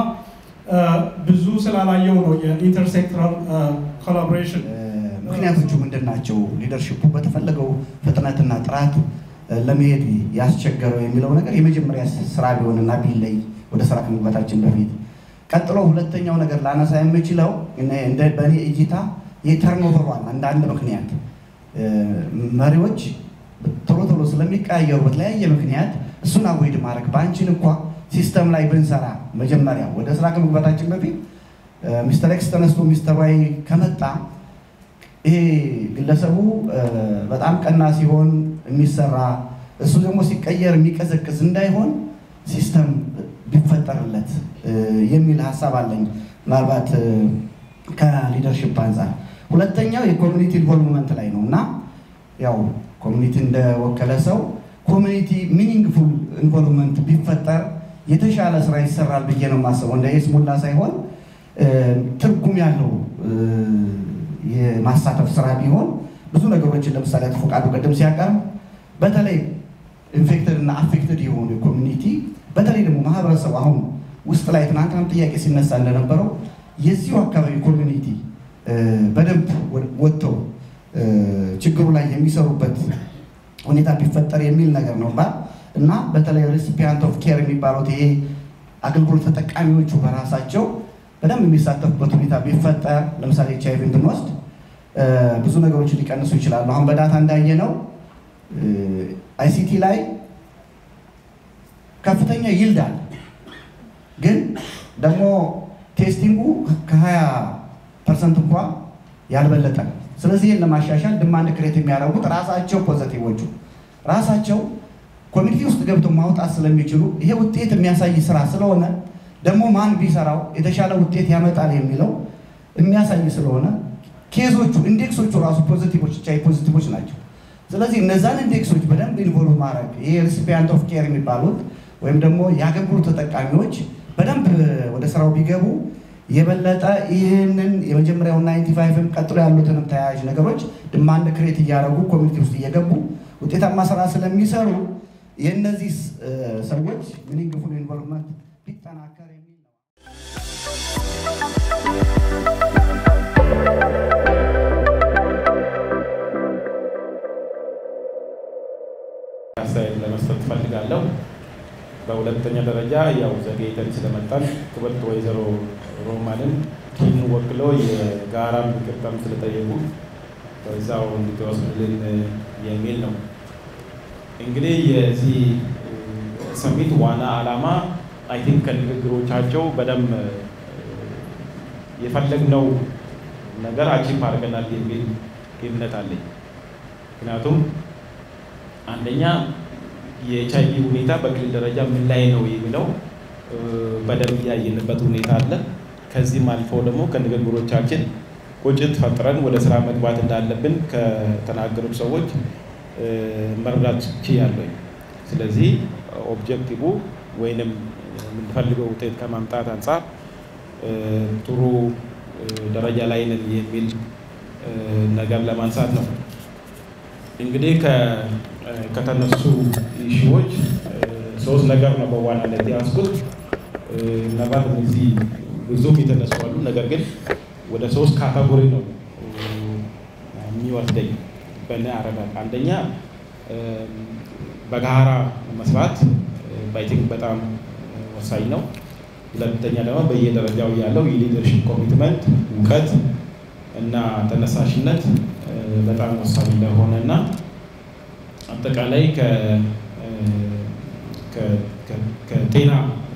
ብዙ ስላላየው ነው የኢንተርሴክተራል ኮላቦሬሽን። ምክንያቶቹ ምንድናቸው? ሊደርሺፑ በተፈለገው ፍጥነትና ጥራት ለመሄድ ያስቸገረው የሚለው ነገር የመጀመሪያ ስራ ቢሆንና ቢለይ ወደ ስራ ከመግባታችን በፊት ቀጥሎ ሁለተኛው ነገር ላነሳ የምችለው እንደ በኔ እይታ የተርኖቨር ዋና እንደ አንድ ምክንያት መሪዎች ቶሎ ቶሎ ስለሚቀያየሩ በተለያየ ምክንያት እሱን አቮይድ ማድረግ ባንቺን እንኳን ሲስተም ላይ ብንሰራ መጀመሪያ ወደ ስራ ከመግባታችን በፊት ሚስተር ኤክስ ተነስቶ ሚስተር ዋይ ከመጣ ይሄ ግለሰቡ በጣም ቀና ሲሆን የሚሰራ እሱ ደግሞ ሲቀየር የሚቀዘቅዝ እንዳይሆን ሲስተም ቢፈጠርለት የሚል ሐሳብ አለኝ ምናልባት ከሊደርሺፕ አንፃር። ሁለተኛው የኮሚኒቲ ኢንቮልቭመንት ላይ ነውና ያው ኮሚኒቲ እንደወከለ ሰው ኮሚኒቲ ሚኒንግፉል ኢንቮልቭመንት ቢፈጠር የተሻለ ስራ ይሰራል ብዬ ነው የማስበው። እንደ የስሙላ ሳይሆን ትርጉም ያለው የማሳተፍ ስራ ቢሆን ብዙ ነገሮችን ለምሳሌ አቶ ፈቃዱ ቀደም ሲያቀርብ በተለይ ኢንፌክትድ እና አፌክትድ የሆኑ ኮሚኒቲ በተለይ ደግሞ ማህበረሰቡ አሁን ውስጥ ላይ ትናንትናም ጥያቄ ሲነሳ እንደነበረው የዚሁ አካባቢ ኮሚኒቲ በደንብ ወጥተው ችግሩ ላይ የሚሰሩበት ሁኔታ ቢፈጠር የሚል ነገር ነው እና በተለይ ሪሲፒያንት ኦፍ ኬር የሚባሉት ይሄ አገልግሎት ተጠቃሚዎቹ በራሳቸው በደንብ የሚሳተፉበት ሁኔታ ቢፈጠር ለምሳሌ ኤች አይ ቪ ብንወስድ ብዙ ነገሮች ሊቀንሱ ይችላሉ። አሁን በዳታ እንዳየነው አይሲቲ ላይ ከፍተኛ ይልዳል፣ ግን ደግሞ ቴስቲንጉ ከ20 ፐርሰንት እንኳን ያልበለጠ። ስለዚህ ይህን ለማሻሻል ድማንድ ክሬት የሚያደርጉት ራሳቸው ፖዘቲቮቹ ራሳቸው ኮሚኒቲ ውስጥ ገብተው ማውጣት ስለሚችሉ ይሄ ውጤት የሚያሳይ ስራ ስለሆነ ደግሞ ማን ቢሰራው የተሻለ ውጤት ያመጣል የሚለው የሚያሳይ ስለሆነ ኬዞቹ ኢንዴክሶቹ ራሱ ፖዚቲቮች ቻይ ፖዚቲቮች ናቸው። ስለዚህ እነዛን ኢንዴክሶች በደንብ ኢንቮልቭ ማድረግ ይሄ ሪሲፒያንት ኦፍ ኬር የሚባሉት ወይም ደግሞ የአገልግሎት ተጠቃሚዎች በደንብ ወደ ስራው ቢገቡ የበለጠ ይህንን የመጀመሪያው ናይንቲ ፋይቭም ቀጥሎ ያሉትንም ተያያዥ ነገሮች ድማንድ ክሬት እያደረጉ ኮሚኒቲ ውስጥ እየገቡ ውጤታማ ስራ ስለሚሰሩ የእነዚህ ሰዎች ሚኒንግፉል ኢንቮልቭመንት ቢጠናከር የሚል ነው። አስተያየት ለመስጠት ፈልጋለሁ። በሁለተኛ ደረጃ ያው ዘገይተን ስለመጣን ክብርት ወይዘሮ ሮማንን ቲም ወክለው የጋራ ምክክርም ስለጠየቁ በዛው እንድትወስዱልን የሚል ነው። እንግዲህ የዚህ ሰሚት ዋና ዓላማ አይ ቲንክ ከንግግሮቻቸው በደንብ የፈለግነው ነገር አቺቭ አድርገናል የሚል እምነት አለኝ። ምክንያቱም አንደኛ የኤች አይ ቪ ሁኔታ በክልል ደረጃ ምን ላይ ነው የሚለው በደንብ ያየንበት ሁኔታ አለ። ከዚህም አልፎ ደግሞ ከንግግሮቻችን ቁጭት ፈጥረን ወደ ስራ መግባት እንዳለብን ከተናገሩት ሰዎች መረዳት ችያለሁ። ስለዚህ ኦብጀክቲቭ ወይንም የምንፈልገው ውጤት ከማምጣት አንጻር ጥሩ ደረጃ ላይ ነን የሚል ነገር ለማንሳት ነው። እንግዲህ ከተነሱ ኢሹዎች ሶስት ነገር ነው በዋናነት ያስኩት። ምናልባት እነዚህ ብዙም የተነሱ አሉ፣ ነገር ግን ወደ ሶስት ካቴጎሪ ነው የሚወስደኝ በእኔ አረዳድ። አንደኛ በጋራ መስራት አይ ቲንክ በጣም ወሳኝ ነው። ሁለተኛ ደግሞ በየደረጃው ያለው የሊደርሺፕ ኮሚትመንት እውቀት እና ተነሳሽነት በጣም ወሳኝ እንደሆነ እና አጠቃላይ ከ ከጤና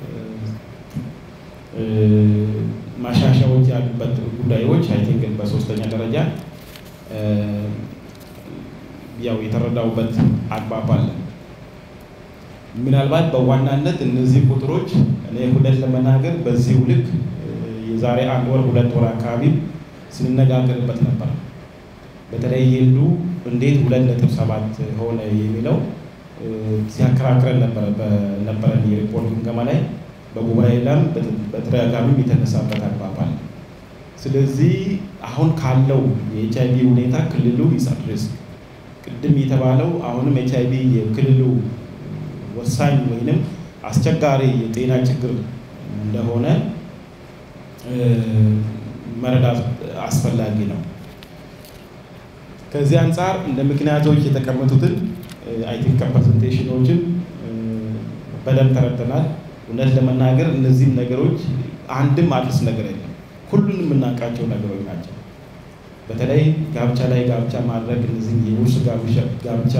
ማሻሻያዎች ያሉበት ጉዳዮች አይ ቲንክ በሶስተኛ ደረጃ ያው የተረዳውበት አግባብ አለ። ምናልባት በዋናነት እነዚህ ቁጥሮች እኔ ሁለት ለመናገር በዚህ ልክ የዛሬ አንድ ወር ሁለት ወር አካባቢ ስንነጋገርበት ነበር። በተለይ ይልዱ እንዴት ሁለት ነጥብ ሰባት ሆነ የሚለው ሲያከራክረን ነበር በነበረን የሪፖርት ግምገማ ላይ በጉባኤ ላይ በተደጋጋሚ የተነሳበት አግባብ አለ። ስለዚህ አሁን ካለው የኤች አይ ቪ ሁኔታ ክልሉ ይሰድርስ ቅድም የተባለው አሁንም ኤች አይ ቪ የክልሉ ወሳኝ ወይንም አስቸጋሪ የጤና ችግር እንደሆነ መረዳት አስፈላጊ ነው። ከዚህ አንፃር እንደ ምክንያቶች የተቀመጡትን አይ ቲንክ ፕሬዘንቴሽኖችን በደንብ ተረድተናል። እውነት ለመናገር እነዚህም ነገሮች አንድም አዲስ ነገር የለም፣ ሁሉንም የምናውቃቸው ነገሮች ናቸው። በተለይ ጋብቻ ላይ ጋብቻ ማድረግ እነዚህ የውርስ ጋብቻ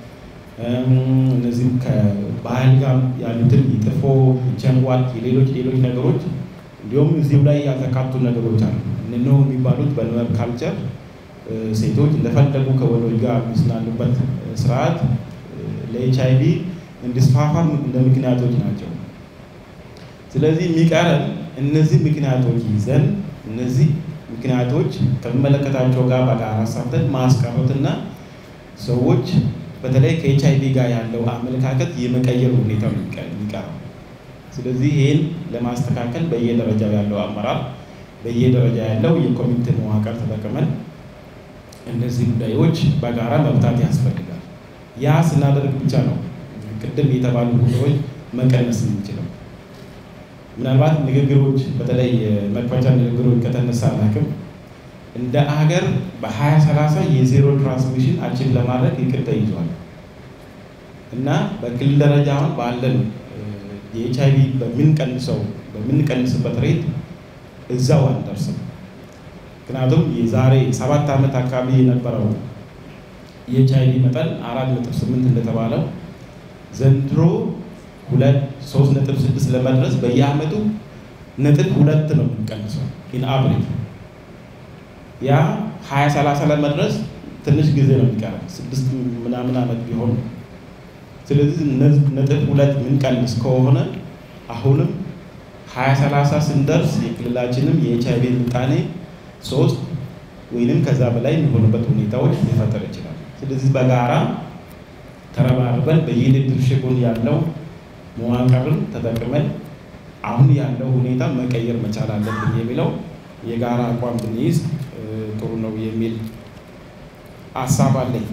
እነዚህ ከባህል ጋር ያሉትን ይጥፎ ይቸንዋል የሌሎች ሌሎች ነገሮች እንዲሁም እዚሁ ላይ ያልተካቱ ነገሮች አሉ። እነሆ የሚባሉት በኖር ካልቸር ሴቶች እንደፈለጉ ከወንዶች ጋር የሚስናኑበት ስርዓት ለኤች አይ ቪ እንዲስፋፋ እንደ ምክንያቶች ናቸው። ስለዚህ የሚቀረን እነዚህ ምክንያቶች ይዘን እነዚህ ምክንያቶች ከመለከታቸው ጋር በጋራ ሳተን ማስቀረትና ሰዎች በተለይ ከኤች አይ ቪ ጋር ያለው አመለካከት የመቀየር ሁኔታ የሚቀረው። ስለዚህ ይሄን ለማስተካከል በየደረጃው ያለው አመራር በየደረጃ ያለው የኮሚቴ መዋቅር ተጠቅመን እነዚህ ጉዳዮች በጋራ መፍታት ያስፈልጋል። ያ ስናደርግ ብቻ ነው ቅድም የተባሉ ጉዳዮች መቀነስ የምንችለው። ምናልባት ንግግሮች በተለይ መክፈቻ ንግግሮች ከተነሳ አላውቅም እንደ ሀገር በሀያ ሰላሳ የዜሮ ትራንስሚሽን አቺቭ ለማድረግ እቅድ ተይዟል እና በክልል ደረጃ አሁን ባለን የኤች አይ ቪ በምንቀንሰው በምንቀንስበት ሬት እዛው አንደርስም። ምክንያቱም የዛሬ ሰባት ዓመት አካባቢ የነበረው የኤች አይ ቪ መጠን አራት ነጥብ ስምንት እንደተባለው ዘንድሮ ሁለት ሶስት ነጥብ ስድስት ለመድረስ በየአመቱ ነጥብ ሁለት ነው የምንቀንሰው ኢን አቨሬጅ። ያ ሀያ ሰላሳ ለመድረስ ትንሽ ጊዜ ነው የሚቀረው ስድስት ምናምን አመት ቢሆን። ስለዚህ ነጥብ ሁለት የምንቀንስ ከሆነ አሁንም ሀያ ሰላሳ ስንደርስ የክልላችንም የኤች አይ ቪ ምጣኔ ሶስት ወይንም ከዛ በላይ የሚሆኑበት ሁኔታዎች ሊፈጠር ይችላል። ስለዚህ በጋራ ተረባርበን በየድርሻውን ያለው መዋቅርን ተጠቅመን አሁን ያለው ሁኔታ መቀየር መቻል አለብን የሚለው የጋራ አቋም ብንይዝ ጥሩ ነው የሚል ሀሳብ አለኝ።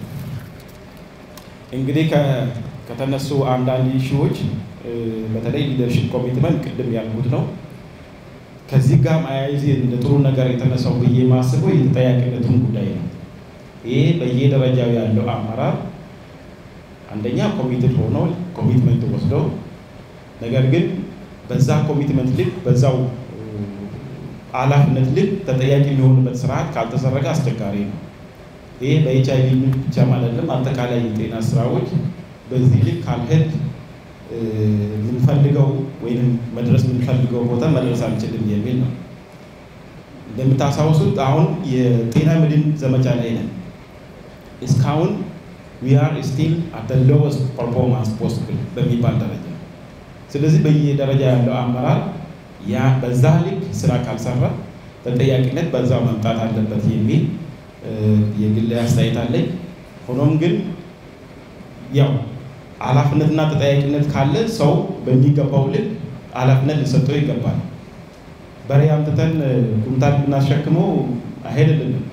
እንግዲህ ከተነሱ አንዳንድ ኢሹዎች በተለይ ሊደርሺፕ ኮሚትመንት ቅድም ያልኩት ነው። ከዚህ ጋር ማያይዝ እንደ ጥሩ ነገር የተነሳው ብዬ ማስበው የተጠያቂነቱን ጉዳይ ነው። ይሄ በየደረጃው ያለው አመራር አንደኛ ኮሚትድ ሆኖ ኮሚትመንት ወስዶ ነገር ግን በዛ ኮሚትመንት ልክ በዛው ኃላፊነት ልክ ተጠያቂ የሚሆንበት ስርዓት ካልተሰረገ አስቸጋሪ ነው። ይሄ በኤች አይ ቪ ብቻ አይደለም፣ አጠቃላይ የጤና ስራዎች በዚህ ልክ ካልሄድ የምንፈልገው ወይም መድረስ የምንፈልገው ቦታ መድረስ አንችልም የሚል ነው። እንደምታስታውሱት አሁን የጤና መድን ዘመቻ ላይ ነን። እስካሁን we are still at the lowest performance possible በሚባል ደረጃ። ስለዚህ በየደረጃ ያለው አመራር ያ በዛ ልክ ስራ ካልሰራ ተጠያቂነት በዛው መምጣት አለበት የሚል የግል አስተያየት አለኝ። ሆኖም ግን ያው ኃላፊነትና ተጠያቂነት ካለ ሰው በሚገባው ልክ ኃላፊነት ሊሰጠው ይገባል። በሬ አምጥተን ኩንታል ብናሸክመው አይሄድልንም።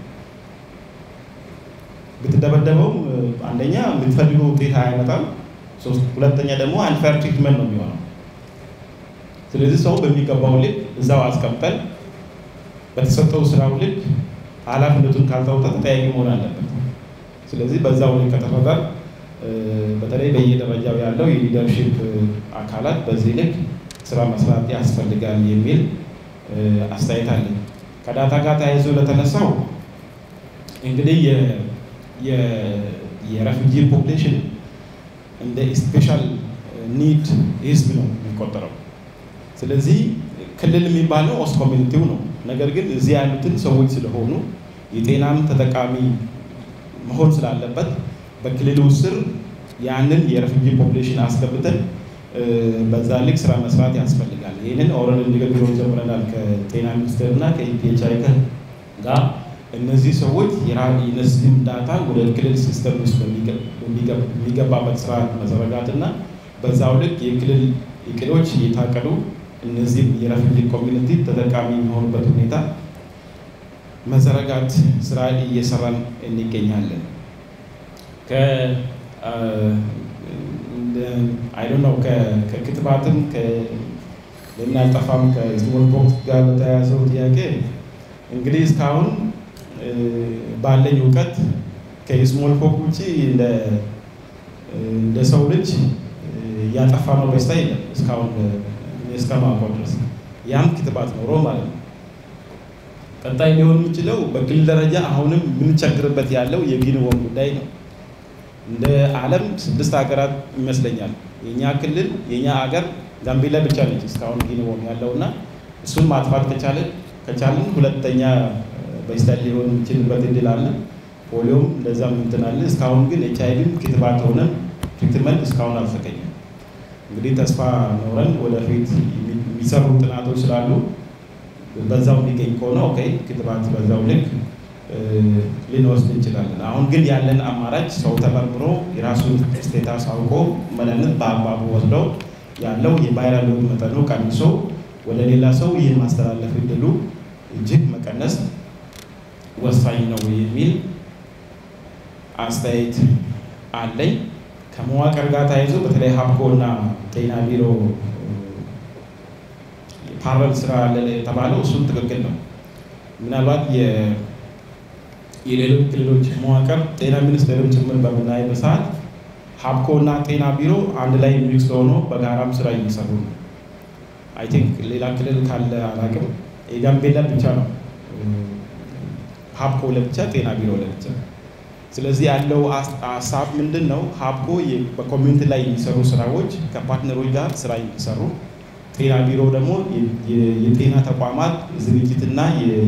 ብትደበደበው አንደኛ የምትፈልገው ውጤት አያመጣም፣ ሶስት ሁለተኛ ደግሞ አንፌር ትሪትመንት ነው የሚሆነው። ስለዚህ ሰው በሚገባው ልክ እዛው አስቀምጠን በተሰጠው ስራው ልክ ኃላፊነቱን ካልተወጣ ተጠያቂ መሆን አለበት። ስለዚህ በዛው ልክ ከተፈጠረ በተለይ በየደረጃው ያለው የሊደርሺፕ አካላት በዚህ ልክ ስራ መስራት ያስፈልጋል የሚል አስተያየት አለ። ከዳታ ጋር ተያይዞ ለተነሳው እንግዲህ የ የ የሬፊጂ ፖፑሌሽን እንደ ስፔሻል ኒድ ህዝብ ነው የሚቆጠረው። ስለዚህ ክልል የሚባለው ኦስ ኮሚኒቲው ነው። ነገር ግን እዚህ ያሉትን ሰዎች ስለሆኑ የጤናም ተጠቃሚ መሆን ስላለበት በክልሉ ስር ያንን የሬፊጂ ፖፑሌሽን አስገብተን በዛ ልክ ስራ መስራት ያስፈልጋል። ይሄንን ኦልሬዲ ንግግሩን ጀምረናል ከጤና ሚኒስቴርና ከኢፒኤችአይ ጋር። እነዚህ ሰዎች የነዚህም ዳታ ወደ ክልል ሲስተም ውስጥ በሚገባበት ስርዓት መዘረጋትና በዛው ልክ የክልል እቅዶች እየታቀዱ እነዚህም የሬፊጂ ኮሚኒቲ ተጠቃሚ የሚሆኑበት ሁኔታ መዘረጋት ስራ እየሰራን እንገኛለን። ከ አይ ዶንት ኖ ከክትባትም ለምን አልጠፋም ከስሞል ፖክስ ጋር በተያያዘው ጥያቄ እንግዲህ እስካሁን ባለኝ እውቀት ከስሞል ፖክስ ውጪ እንደ እንደ ሰው ልጅ ያጠፋ ነው በሽታ የለም እስካሁን እስከማውቀው ድረስ። ያም ክትባት ኖሮ ማለት ነው። ቀጣይ ሊሆን የሚችለው በክልል ደረጃ አሁንም የምንቸግርበት ያለው የጊኒወም ጉዳይ ነው። እንደ ዓለም ስድስት ሀገራት ይመስለኛል የኛ ክልል የኛ ሀገር ጋምቤላ ብቻ ነች እስካሁን ጊኒወም ያለውና እሱን ማጥፋት ከቻለን ከቻለን ሁለተኛ በሽታ ሊሆን የሚችልበት እድል አለ። ፖሊዮም እንደዛም እንትን አለ። እስካሁን ግን ኤች አይ ቪ ክትባት ሆነ ትሪትመንት እስካሁን አልተገኘም። እንግዲህ ተስፋ ኖረን ወደፊት የሚሰሩ ጥናቶች ስላሉ በዛው ሊገኝ ከሆነ ኦኬ ክትባት በዛው ልክ ልንወስድ እንችላለን። አሁን ግን ያለን አማራጭ ሰው ተመርምሮ የራሱን ስቴታስ አውቆ መለነት በአግባቡ ወስደው ያለው የቫይራል ሎድ መጠኑ ቀንሶ ወደ ሌላ ሰው ይህን ማስተላለፍ እድሉ እጅግ መቀነስ ወሳኝ ነው የሚል አስተያየት አለኝ። ከመዋቅር ጋር ተያይዞ በተለይ ሀብኮና ጤና ቢሮ ፓራል ስራ አለ የተባለው እሱም ትክክል ነው። ምናልባት የሌሎች ክልሎች መዋቅር ጤና ሚኒስቴርም ጭምር በምናይበት ሰዓት ሀብኮና ጤና ቢሮ አንድ ላይ ሚክስ ሆኖ በጋራም ስራ እየሰሩ ነው። አይ ቲንክ ሌላ ክልል ካለ አላውቅም። የጋምቤላ ብቻ ነው ሀብኮ ለብቻ ጤና ቢሮ ለብቻ። ስለዚህ ያለው ሀሳብ ምንድን ነው? ሀብኮ በኮሚኒቲ ላይ የሚሰሩ ስራዎች ከፓርትነሮች ጋር ስራ የሚሰሩ፣ ጤና ቢሮ ደግሞ የጤና ተቋማት ዝግጅትና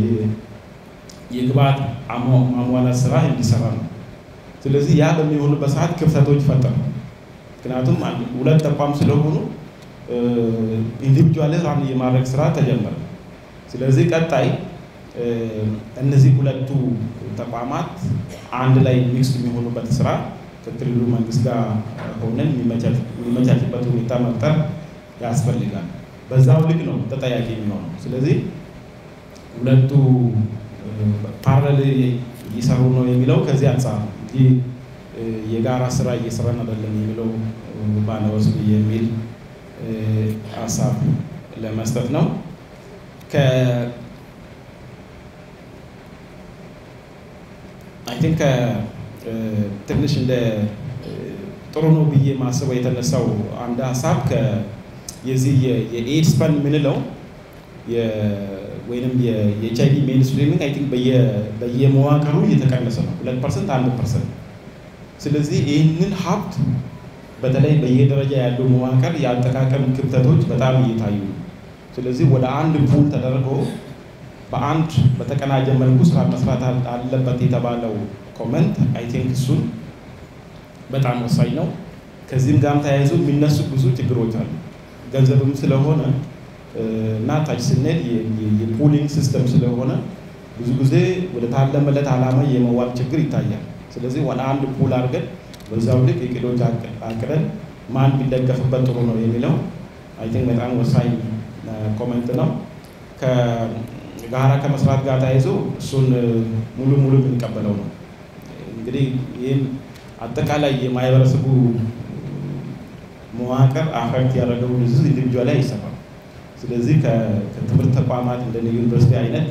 የግብዓት ማሟላት ስራ እንዲሰራ ነው። ስለዚህ ያ በሚሆንበት ሰዓት ክፍተቶች ፈጠሩ። ምክንያቱም ሁለት ተቋም ስለሆኑ ኢንዲቪጁዋል ራን የማድረግ ስራ ተጀመረ። ስለዚህ ቀጣይ እነዚህ ሁለቱ ተቋማት አንድ ላይ ሚክስ የሚሆኑበት ስራ ከክልሉ መንግስት ጋር ሆነን የሚመቻችበት ሁኔታ መፍጠር ያስፈልጋል። በዛው ልክ ነው ተጠያቂ የሚሆነው። ስለዚህ ሁለቱ ፓራሌል እየሰሩ ነው የሚለው ከዚህ አንጻር እንጂ የጋራ ስራ እየሰራን አይደለም የሚለው ባለወስድ የሚል ሀሳብ ለመስጠት ነው። ከ አይ ቲንክ ትንሽ እንደ ጥሩ ነው ብዬ ማስበው የተነሳው አንድ ሀሳብ የዚህ የኤድስ ፈንድ የምንለው ወይንም የኤችአይቪ ሜንስትሪሚንግ አይ ቲንክ በየመዋቅሩ እየተቀነሰ ነው ሁለት ፐርሰንት አንድ ፐርሰንት። ስለዚህ ይህንን ሀብት በተለይ በየደረጃ ያለው መዋቅር የአጠቃቀም ክፍተቶች በጣም እየታዩ ነው። ስለዚህ ወደ አንድ ፑል ተደርጎ በአንድ በተቀናጀ መልኩ ስራ መስራት አለበት የተባለው ኮመንት አይ ቲንክ እሱን በጣም ወሳኝ ነው። ከዚህም ጋር ተያይዞ የሚነሱ ብዙ ችግሮች አሉ። ገንዘብም ስለሆነ እና ታች ስንሄድ የፑሊንግ ሲስተም ስለሆነ ብዙ ጊዜ ወደ ታለመለት ዓላማ የመዋል ችግር ይታያል። ስለዚህ ወደ አንድ ፑል አድርገን በዛው ልክ የቅዶች አቅደን ማን ቢደገፍበት ጥሩ ነው የሚለው አይ ቲንክ በጣም ወሳኝ ኮሜንት ነው። ከጋራ ከመስራት ጋር ተያይዞ እሱን ሙሉ ሙሉ የምንቀበለው ነው። እንግዲህ ይህን አጠቃላይ የማህበረሰቡ መዋቅር አፈክት ያደረገው ህዝብ ኢንዲቪጁዋል ላይ ይሰራል። ስለዚህ ከትምህርት ተቋማት እንደ ዩኒቨርሲቲ አይነት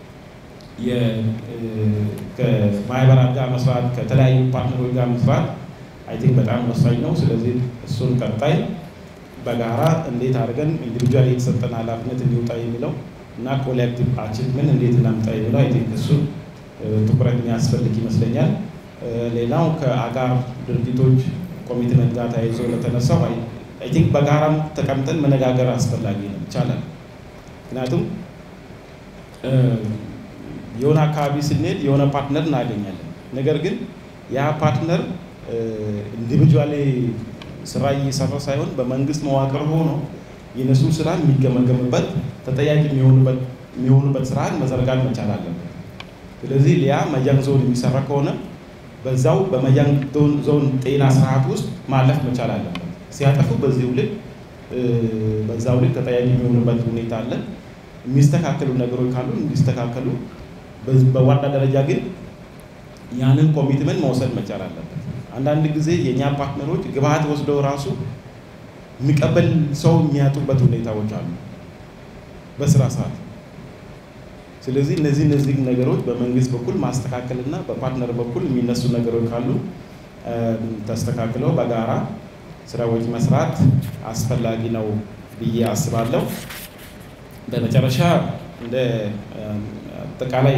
ከማህበራት ጋር መስራት ከተለያዩ ፓርትነሮች ጋር መስራት አይ ቲንክ በጣም ወሳኝ ነው። ስለዚህ እሱን ቀጣይ በጋራ እንዴት አድርገን ኢንዲቪጁዋል የተሰጠን ኃላፊነት እንዲወጣ የሚለው እና ኮሌክቲቭ አቺቭመንት እንዴት እናምጣ የሚለው አይ ቲንክ እሱን ትኩረት የሚያስፈልግ ይመስለኛል። ሌላው ከአጋር ድርጅቶች ኮሚትመንት ጋር ተያይዞ ለተነሳው አይ ቲንክ በጋራም ተቀምጠን መነጋገር አስፈላጊ ነው ይቻላል። ምክንያቱም የሆነ አካባቢ ስንሄድ የሆነ ፓርትነር እናገኛለን። ነገር ግን ያ ፓርትነር ኢንዲቪጁዋሊ ስራ እየሰራ ሳይሆን በመንግስት መዋቅር ሆኖ የነሱ ስራ የሚገመገምበት ተጠያቂ የሚሆኑበት የሚሆኑበት ስራን መዘርጋት መቻል አለበት። ስለዚህ ሊያ መያንግ ዞን የሚሰራ ከሆነ በዛው በመያንግ ዞን ጤና ስርዓት ውስጥ ማለፍ መቻል አለበት። ሲያጠፉ በዚሁ ልክ በዛው ልክ ተጠያቂ የሚሆኑበት ሁኔታ አለ። የሚስተካከሉ ነገሮች ካሉ እንዲስተካከሉ፣ በዋና ደረጃ ግን ያንን ኮሚትመንት መውሰድ መቻል አለበት። አንዳንድ ጊዜ የኛ ፓርትነሮች ግብአት ወስደው ራሱ የሚቀበል ሰው የሚያጡበት ሁኔታዎች አሉ በስራ ሰዓት። ስለዚህ እነዚህ እነዚህ ነገሮች በመንግስት በኩል ማስተካከልና በፓርትነር በኩል የሚነሱ ነገሮች ካሉ ተስተካክለው በጋራ ስራዎች መስራት አስፈላጊ ነው ብዬ አስባለሁ። በመጨረሻ እንደ አጠቃላይ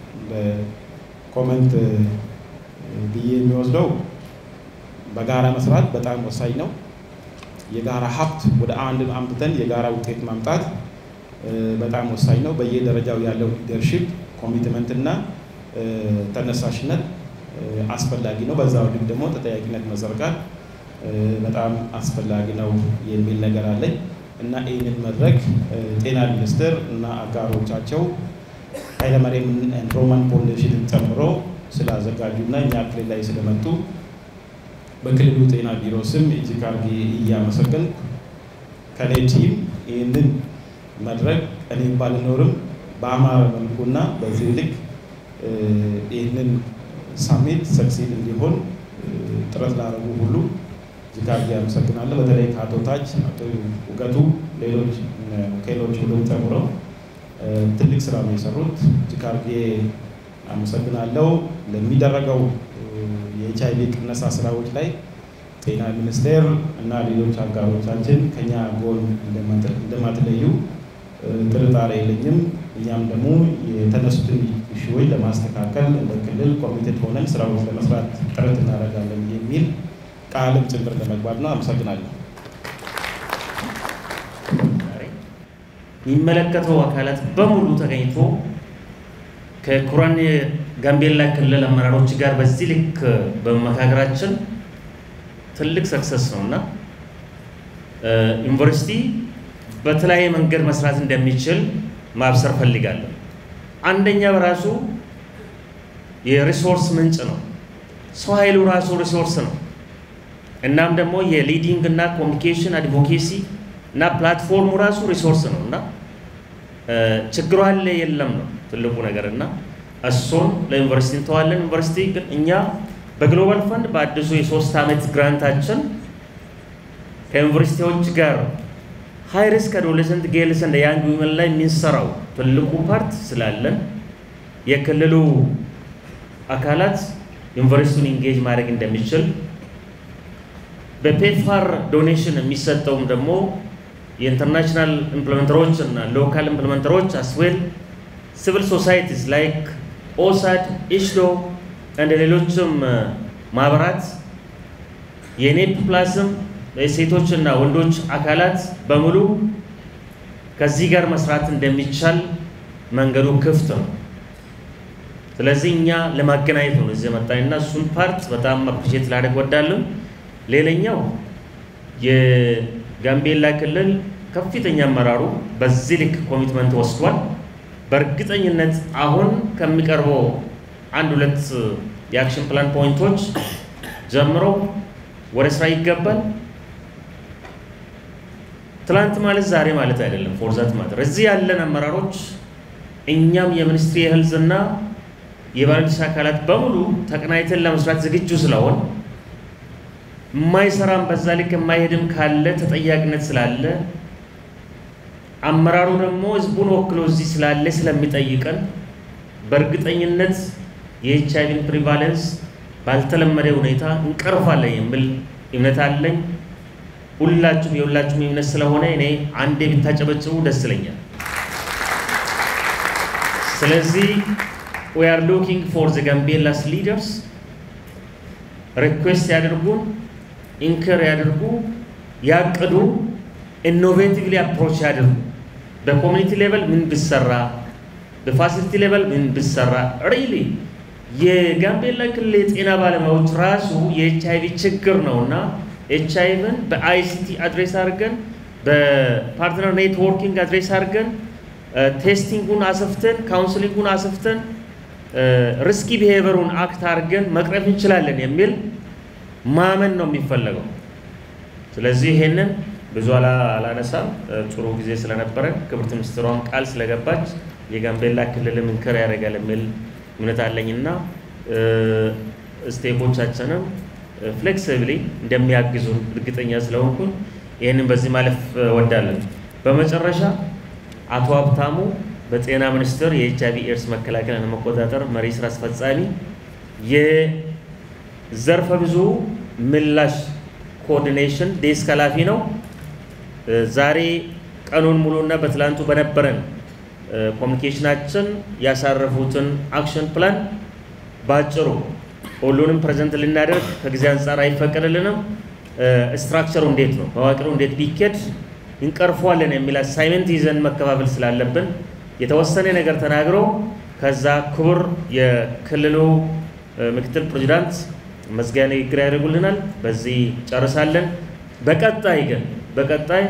ኮሜንት ብዬ የሚወስደው በጋራ መስራት በጣም ወሳኝ ነው። የጋራ ሀብት ወደ አንድ አምጥተን የጋራ ውጤት ማምጣት በጣም ወሳኝ ነው። በየደረጃው ያለው ሊደርሺፕ ኮሚትመንት እና ተነሳሽነት አስፈላጊ ነው። በዛው ልክ ደግሞ ተጠያቂነት መዘርጋት በጣም አስፈላጊ ነው የሚል ነገር አለኝ እና ይህንን መድረክ ጤና ሚኒስቴር እና አጋሮቻቸው ኃይለማርያም ሮማን ፋውንዴሽንን ጨምሮ ስላዘጋጁና እኛ ክልል ላይ ስለመጡ በክልሉ ጤና ቢሮ ስም እጅግ አድርጌ እያመሰገንኩ ከኔ ቲም ይህንን መድረክ እኔ ባልኖርም በአማረ መልኩና በዚህ ልክ ይህንን ሳሚት ሰክሲድ እንዲሆን ጥረት ላደረጉ ሁሉ እጅግ አድርጌ አመሰግናለሁ። በተለይ ከአቶ ታች አቶ እውቀቱ ሌሎች ኬሎች ሁሉ ጨምሮ ትልቅ ስራ ነው የሰሩት። እጅግ አድርጌ አመሰግናለሁ። ለሚደረገው የኤች አይ ቪ ቅነሳ ስራዎች ላይ ጤና ሚኒስቴር እና ሌሎች አጋሮቻችን ከኛ ጎን እንደማትለዩ ጥርጣሬ የለኝም። እኛም ደግሞ የተነሱትን ኢሹዎች ለማስተካከል እንደ ክልል ኮሚቴድ ሆነን ስራዎች ለመስራት ጥረት እናደርጋለን የሚል ቃልም ጭምር ለመግባት ነው። አመሰግናለሁ። የሚመለከተው አካላት በሙሉ ተገኝቶ ከኩራን ጋምቤላ ክልል አመራሮች ጋር በዚህ ልክ በመካከራችን ትልቅ ሰክሰስ ነውና ዩኒቨርሲቲ በተለያየ መንገድ መስራት እንደሚችል ማብሰር ፈልጋለሁ። አንደኛ በራሱ የሪሶርስ ምንጭ ነው። ሰው ኃይሉ ራሱ ሪሶርስ ነው። እናም ደግሞ የሊዲንግ እና ኮሚኒኬሽን አድቮኬሲ እና ፕላትፎርሙ ራሱ ሪሶርስ ነው እና ችግሩ አለ የለም ነው ትልቁ ነገር እና እሱን ለዩኒቨርሲቲ እንተዋለን። ዩኒቨርሲቲ ግን እኛ በግሎባል ፈንድ በአዲሱ የሶስት ዓመት ግራንታችን ከዩኒቨርሲቲዎች ጋር ሃይ ሪስክ አዶሌሰንት ጌርልስ እና ያንግ ዊመን ላይ የሚሰራው ትልቁ ፓርት ስላለን የክልሉ አካላት ዩኒቨርሲቲውን ኢንጌጅ ማድረግ እንደሚችል በፔፋር ዶኔሽን የሚሰጠውም ደግሞ የኢንተርናሽናል ኢምፕሊመንተሮች እና ሎካል ኢምፕሊመንተሮች አስዌል ሲቪል ሶሳይቲስ ላይክ ኦሳድ ኢሽዶ እንደ ሌሎችም ማህበራት የኔፕ ፕላስም የሴቶችና ወንዶች አካላት በሙሉ ከዚህ ጋር መስራት እንደሚቻል መንገዱ ክፍት ነው። ስለዚህ እኛ ለማገናኘት ነው እዚህ መጣንና እሱን ፓርት በጣም አፕሪሼት ላደርግ ወዳለሁ። ሌላኛው የጋምቤላ ክልል ከፍተኛ አመራሩ በዚህ ልክ ኮሚትመንት ወስዷል። በእርግጠኝነት አሁን ከሚቀርበው አንድ ሁለት የአክሽን ፕላን ፖይንቶች ጀምሮ ወደ ስራ ይገባል። ትላንት ማለት ዛሬ ማለት አይደለም። ፎርዛት ማተር እዚህ ያለን አመራሮች እኛም የሚኒስትሪ ሄልዝና የባለድርሻ አካላት በሙሉ ተቀናይተን ለመስራት ዝግጁ ስለሆን የማይሰራም በዛ ልክ የማይሄድም ካለ ተጠያቂነት ስላለ አመራሩ ደግሞ ህዝቡን ወክሎ እዚህ ስላለ ስለሚጠይቀን በእርግጠኝነት የኤች አይ ቪ ፕሪቫለንስ ባልተለመደ ሁኔታ እንቀርፋለን የሚል እምነት አለኝ። ሁላችሁም የሁላችሁም እምነት ስለሆነ እኔ አንዴ ብታጨበጭቡ ደስ ይለኛል። ስለዚህ we are looking for the Gambella's leaders request ያደርጉን ኢንከር ያደርጉ ያቅዱ ኢኖቬቲቭሊ አፕሮች ያደርጉ በኮሚኒቲ ሌቨል ምን ቢሰራ በፋሲሊቲ ሌቨል ምን ቢሰራ ሪሊ የጋምቤላ ክልል የጤና ባለሙያዎች ራሱ የኤች አይ ቪ ችግር ነውና ኤች አይ ቪን በአይሲቲ አድሬስ አድርገን በፓርትነር ኔትወርኪንግ አድሬስ አድርገን ቴስቲንጉን አሰፍተን ካውንስሊንጉን አሰፍተን ሪስኪ ቢሄቨሩን አክት አድርገን መቅረፍ እንችላለን የሚል ማመን ነው የሚፈልገው። ስለዚህ ይሄንን ብዙ አላነሳም። ጥሩ ጊዜ ስለነበረ ክብርት ሚኒስትሯም ቃል ስለገባች የጋምቤላ ክልል ምንከር ያደርጋል የሚል እምነት አለኝና ስቴፖቻችንም ፍሌክሲብሊ እንደሚያግዙን እርግጠኛ ስለሆንኩኝ ይሄንን በዚህ ማለፍ ወዳለን። በመጨረሻ አቶ ሀብታሙ በጤና ሚኒስቴር የኤች አይ ቪ ኤድስ መከላከልና መቆጣጠር መሪ ስራ አስፈጻሚ የዘርፈ ብዙ ምላሽ ኮኦርዲኔሽን ዴስክ ኃላፊ ነው። ዛሬ ቀኑን ሙሉና በትላንቱ በነበረን ኮሚኒኬሽናችን ያሳረፉትን አክሽን ፕላን ባጭሩ ሁሉንም ፕሬዘንት ልናደርግ ከጊዜ አንፃር አይፈቀድልንም። ስትራክቸሩ እንዴት ነው መዋቅሩ እንዴት ቢኬድ እንቀርፏለን የሚል አሳይመንት ይዘን መከፋፈል ስላለብን የተወሰነ ነገር ተናግሮ ከዛ ክቡር የክልሉ ምክትል ፕሬዝዳንት መዝጊያ ንግግር ያደርጉልናል። በዚህ ጨርሳለን። በቀጣይ ግን በቀጣይ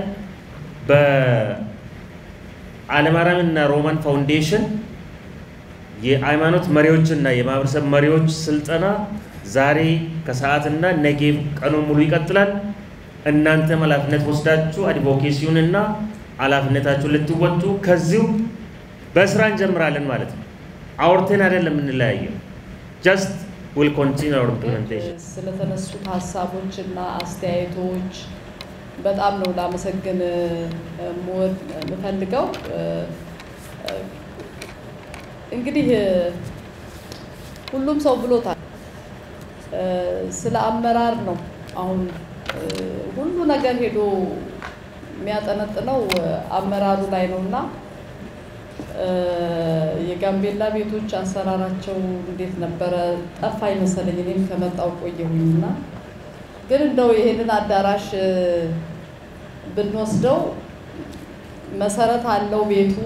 በአለማራምና ሮማን ፋውንዴሽን የሃይማኖት መሪዎችና የማህበረሰብ መሪዎች ስልጠና ዛሬ ከሰዓትና ነገ ቀኑን ሙሉ ይቀጥላል። እናንተም ኃላፊነት ወስዳችሁ አድቮኬሲውንና ኃላፊነታችሁን ልትወጡ ከዚሁ በስራ እንጀምራለን ማለት ነው። አውርተን አይደለም እንለያየው። just will continue our implementation። ስለተነሱት ሀሳቦችና አስተያየቶች በጣም ነው ላመሰግን የምፈልገው። እንግዲህ ሁሉም ሰው ብሎታል ስለ አመራር ነው። አሁን ሁሉ ነገር ሄዶ የሚያጠነጥነው አመራሩ ላይ ነውና የጋምቤላ ቤቶች አሰራራቸው እንዴት ነበረ ጠፋኝ መሰለኝ። እኔም ከመጣው ቆየሁኝና ግን እንደው ይሄንን አዳራሽ ብንወስደው መሰረት አለው ቤቱ፣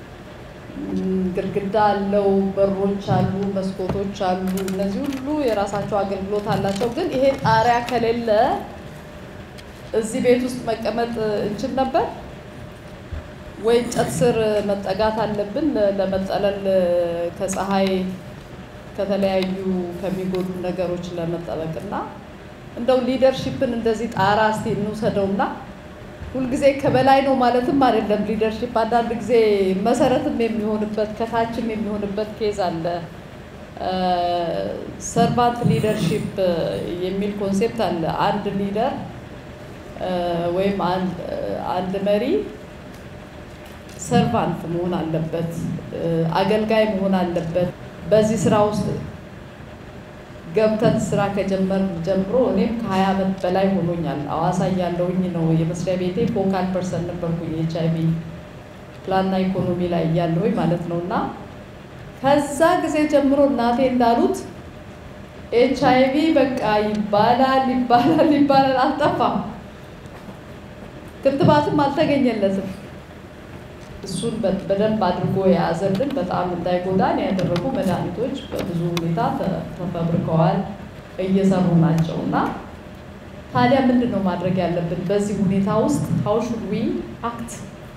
ግድግዳ አለው፣ በሮች አሉ፣ መስኮቶች አሉ። እነዚህ ሁሉ የራሳቸው አገልግሎት አላቸው። ግን ይሄ ጣሪያ ከሌለ እዚህ ቤት ውስጥ መቀመጥ እንችል ነበር ወይ? እንጨት ስር መጠጋት አለብን ለመጠለል፣ ከፀሐይ ከተለያዩ ከሚጎዱ ነገሮች ለመጠበቅና እንደው ሊደርሺፕን እንደዚህ ጣራ እስቲ እንውሰደውና ሁልጊዜ ከበላይ ነው ማለትም አይደለም። ሊደርሺፕ አንዳንድ ጊዜ መሰረትም የሚሆንበት ከታችም የሚሆንበት ኬዝ አለ። ሰርቫንት ሊደርሺፕ የሚል ኮንሴፕት አለ። አንድ ሊደር ወይም አንድ መሪ ሰርቫንት መሆን አለበት፣ አገልጋይ መሆን አለበት። በዚህ ስራ ውስጥ ገብተን ስራ ከጀመር ጀምሮ እኔም ከሀያ ዓመት በላይ ሆኖኛል። አዋሳ ያለውኝ ነው የመስሪያ ቤቴ ፎካል ፐርሰን ነበርኩኝ ኤችአይቪ ፕላንና ኢኮኖሚ ላይ ያለውኝ ማለት ነውና ከዛ ጊዜ ጀምሮ እናቴ እንዳሉት ኤችአይቪ በቃ ይባላል ይባላል ይባላል አልጠፋም። ክትባትም አልተገኘለትም። እሱን በደንብ አድርጎ ያዘልን በጣም እንዳይጎዳን ያደረጉ መድኃኒቶች በብዙ ሁኔታ ተፈብርከዋል እየሰሩ ናቸውና ታዲያ ምንድነው ማድረግ ያለብን በዚህ ሁኔታ ውስጥ? how should we act?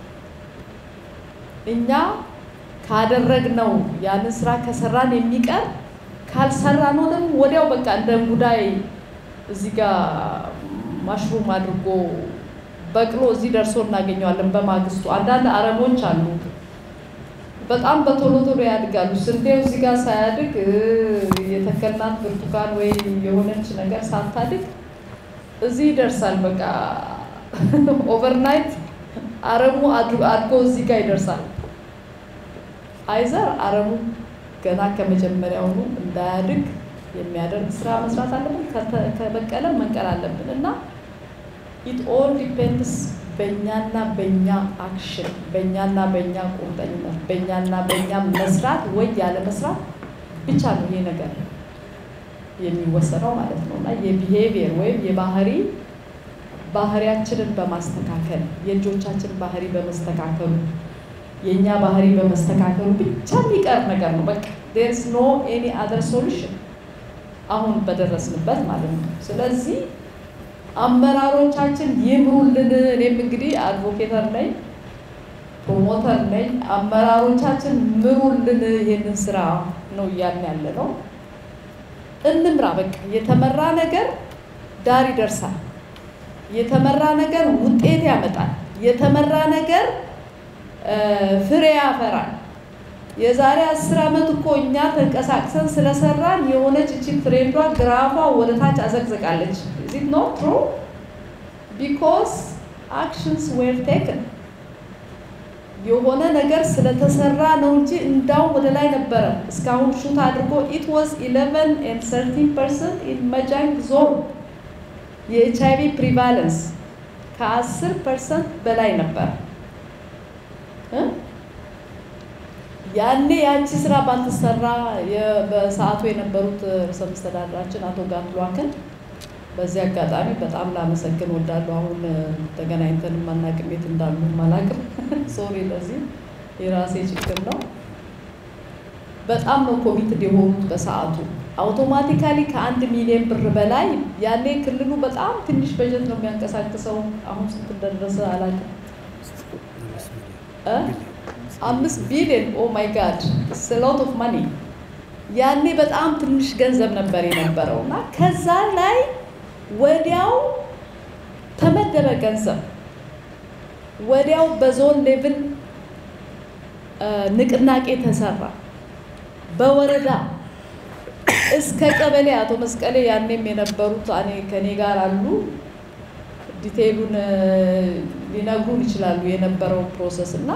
እኛ ካደረግነው ያን ስራ ከሰራን የሚቀር ካልሰራነው ደግሞ ወዲያው በቃ እንደ ጉዳይ እዚህ ጋር ማሽሩም አድርጎ በቅሎ እዚህ ደርሶ እናገኘዋለን በማግስቱ። አንዳንድ አረሞች አሉ በጣም በቶሎ ቶሎ ያድጋሉ። ስንዴው እዚህ ጋር ሳያድግ የተከልናት ብርቱካን ወይ የሆነች ነገር ሳታድግ እዚህ ይደርሳል። በቃ ኦቨርናይት አረሙ አድጎ እዚህ ጋር ይደርሳል። አይዘር አረሙ ገና ከመጀመሪያውኑ እንዳያድግ የሚያደርግ ስራ መስራት አለብን። ከበቀለ መንቀል አለብን እና it all depends በእኛና በእኛ አክሽን፣ በእኛና በእኛ ቁርጠኝነት፣ በእኛና በእኛ መስራት ወይ ያለ መስራት ብቻ ነው ይሄ ነገር የሚወሰነው ማለት ነውና የቢሄቪየር ወይም የባህሪ ባህሪያችንን በማስተካከል የልጆቻችን ባህሪ በመስተካከሉ የኛ ባህሪ በመስተካከሉ ብቻ የሚቀር ነገር ነው። በቃ there is no any other solution አሁን በደረስንበት ማለት ነው። ስለዚህ አመራሮቻችን ይምሩልን። እኔም እንግዲህ አድቮኬተር ነኝ፣ ፕሮሞተር ነኝ። አመራሮቻችን ምሩልን ይሄንን ስራ ነው እያልን ያለ ነው። እንምራ። በቃ የተመራ ነገር ዳር ይደርሳል። የተመራ ነገር ውጤት ያመጣል። የተመራ ነገር ፍሬ ያፈራል። የዛሬ አስር ዓመት እኮ እኛ ተንቀሳቅሰን ስለሰራን የሆነች እቺ ፍሬንዷ ግራፏ ወደ ታች አዘቅዝቃለች። is it not true? because actions were taken የሆነ ነገር ስለተሰራ ነው እንጂ እንዳው ወደ ላይ ነበረ እስካሁን ሹት አድርጎ it was eleven and thirteen percent in Majang zone የኤችአይቪ prevalence ከ10 percent በላይ ነበር። ያኔ ያንቺ ስራ ባልተሰራ በሰዓቱ የነበሩት ርዕሰ መስተዳድራችን አቶ ጋትሏክን በዚህ አጋጣሚ በጣም ላመሰግን ወዳለሁ። አሁን ተገናኝተን ማናቅም ቤት እንዳሉ ማላቅም ሶሪ ለዚህ የራሴ ችግር ነው። በጣም ነው ኮሚትድ የሆኑት በሰዓቱ አውቶማቲካሊ ከአንድ ሚሊዮን ብር በላይ ያኔ ክልሉ በጣም ትንሽ በጀት ነው የሚያንቀሳቅሰው። አሁን ስንት እንደደረሰ አላውቅም። እ አምስት ቢሊዮን ኦ ማይ ጋድ it's a lot of money። ያኔ በጣም ትንሽ ገንዘብ ነበር የነበረውና ከዛ ላይ ወዲያው ተመደበ ገንዘብ ወዲያው በዞን ሌቭል ንቅናቄ ተሰራ። በወረዳ እስከ ቀበሌ አቶ መስቀሌ ያኔም የነበሩት እኔ ከኔ ጋር አሉ ዲቴይሉን ሊነግሩን ይችላሉ የነበረው ፕሮሰስ እና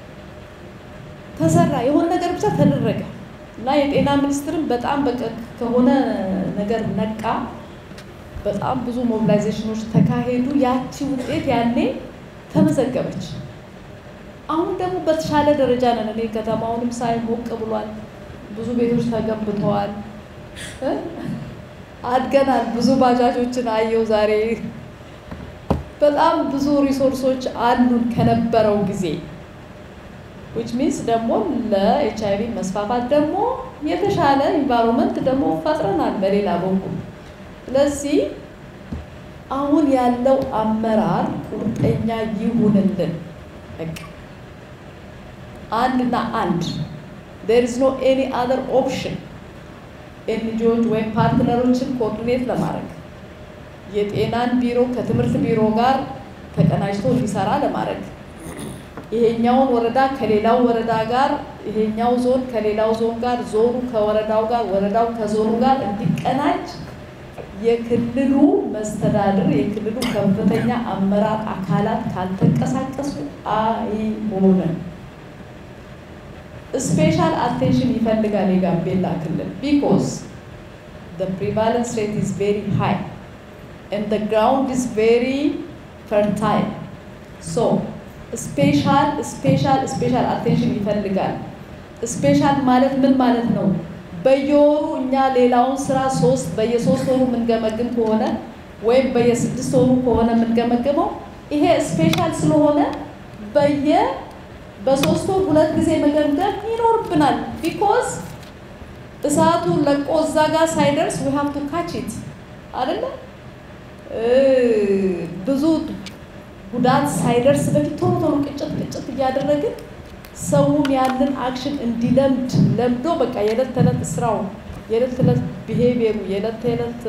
ተሰራ። የሆነ ነገር ብቻ ተደረገ እና የጤና ሚኒስትርም በጣም ከሆነ ነገር ነቃ። በጣም ብዙ ሞቢላይዜሽኖች ተካሄዱ። ያቺ ውጤት ያኔ ተመዘገበች። አሁን ደግሞ በተሻለ ደረጃ ነን። እኔ ከተማውንም ሳይ ሞቅ ብሏል። ብዙ ቤቶች ተገንብተዋል። አድገናል። ብዙ ባጃጆችን አየው ዛሬ። በጣም ብዙ ሪሶርሶች አሉን ከነበረው ጊዜ which means ደግሞ ለኤችአይቪ መስፋፋት ደግሞ የተሻለ ኢንቫይሮንመንት ደግሞ ፈጥረናል በሌላ በኩል። ስለዚህ አሁን ያለው አመራር ቁርጠኛ ይሁንልን። በቃ አንድና አንድ there is no any other option ኤንጂኦዎች ወይም ፓርትነሮችን ኮኦርዲኔት ለማድረግ የጤናን ቢሮ ከትምህርት ቢሮ ጋር ተቀናጅቶ እንዲሰራ ለማድረግ ይሄኛውን ወረዳ ከሌላው ወረዳ ጋር ይሄኛው ዞን ከሌላው ዞን ጋር ዞኑ ከወረዳው ጋር ወረዳው ከዞኑ ጋር እንዲቀናጅ የክልሉ መስተዳድር የክልሉ ከፍተኛ አመራር አካላት ካልተንቀሳቀሱ አይሆንም። ስፔሻል አቴንሽን ይፈልጋል የጋምቤላ ክልል because the prevalence rate is very high and the ground is very fertile. So ስፔሻል ስፔሻል ስፔሻል አቴንሽን ይፈልጋል። ስፔሻል ማለት ምን ማለት ነው? በየወሩ እኛ ሌላውን ስራ ሶስት በየሶስት ወሩ የምንገመግም ከሆነ ወይም በየስድስት ወሩ ከሆነ የምንገመግመው ይሄ ስፔሻል ስለሆነ በየ በሶስት ወር ሁለት ጊዜ መገምገም ይኖርብናል። because እሳቱ ለቆ እዛ ጋር ሳይደርስ we have to catch it አይደለ? ብዙ ጉዳት ሳይደርስ በፊት ቶሎ ቶሎ ቅጭት ቅጭት እያደረግን ሰውም ያንን አክሽን እንዲለምድ ለምዶ በቃ የዕለት ተዕለት ስራው የዕለት ተዕለት ቢሄቪየሩ የዕለት ተዕለት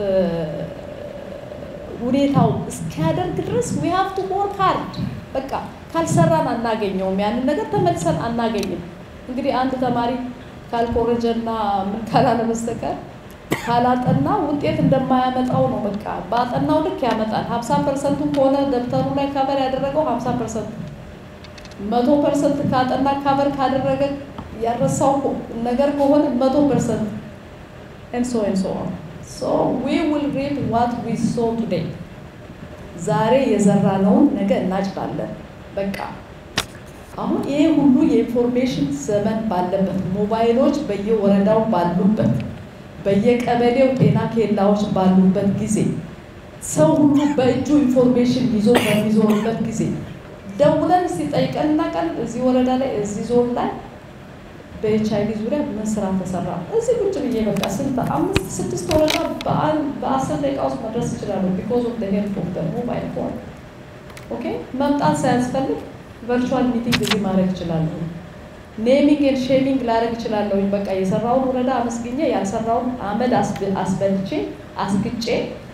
ሁኔታው እስኪያደርግ ድረስ we have to work hard። በቃ ካልሰራን አናገኘውም፣ ያንን ነገር ተመልሰን አናገኝም። እንግዲህ አንድ ተማሪ ካልኮረጀና ምን ካላለ በስተቀር ካላጠና ውጤት እንደማያመጣው ነው። በቃ ባጠናው ልክ ያመጣል። ሀምሳ ፐርሰንት ከሆነ ደብተሩ ላይ ካቨር ያደረገው ሀምሳ ፐርሰንት መቶ ፐርሰንት ካጠና ካቨር ካደረገ ያረሳው ነገር ከሆነ መቶ ፐርሰንት and so and so on. So we will reap what we sow today. ዛሬ የዘራነውን ነገ እናጭዳለን። በቃ አሁን ይሄ ሁሉ የኢንፎርሜሽን ዘመን ባለበት ሞባይሎች በየወረዳው ባሉበት በየቀበሌው ጤና ኬላዎች ባሉበት ጊዜ ሰው ሁሉ በእጁ ኢንፎርሜሽን ይዞ በሚዞርበት ጊዜ ደውለን ሲጠይቀንና ቀን እዚህ ወረዳ ላይ እዚህ ዞን ላይ በኤችአይቪ ዙሪያ ምን ስራ ተሰራ እዚህ ቁጭ ብዬ በቃ ስንት አምስት ስድስት ወረዳ በአስር ደቂቃ ውስጥ መድረስ ይችላሉ because of the help of the mobile phone. ኦኬ መምጣት ሳያስፈልግ ቨርቹዋል ሚቲንግ እዚህ ማድረግ ይችላሉ። ኔሚንግ ኤንድ ሼሚንግ ላደርግ ይችላለሁ። በቃ የሰራውን ወረዳ አመስግኜ ያልሰራውን አመድ አስበልቼ አስግጬ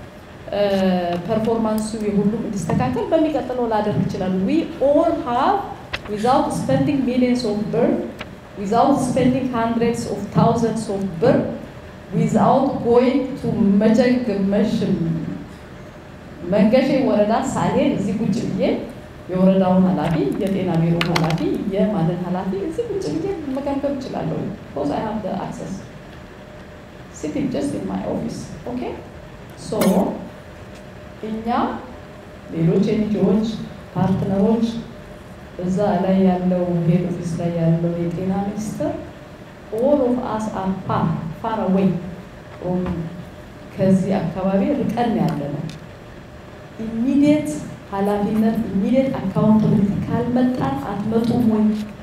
ፐርፎርማንሱ የሁሉም እንዲስተካከል በሚቀጥለው ላደርግ ይችላል። we all have without spending millions of birr without spending hundreds of thousands of birr without going to መጀግ መሽም መንገሼ ወረዳ ሳይሄድ እዚህ ቁጭ ብዬ የወረዳውን ኃላፊ የጤና ቢሮ ኃላፊ የማንን ኃላፊ እዚህ ቁጭ ብዬ መገምገም እችላለሁ because I have the access sitting just in my office. okay so እኛ ሌሎች ኤንጂኦዎች ፓርትነሮች እዛ ላይ ያለው ሄድ ኦፊስ ላይ ያለው የጤና ሚኒስቴር all of us are far far away from ከዚህ አካባቢ ርቀን ያለነው immediate ኃላፊነት immediate accountability ካልመጣን አትመጡም ወይ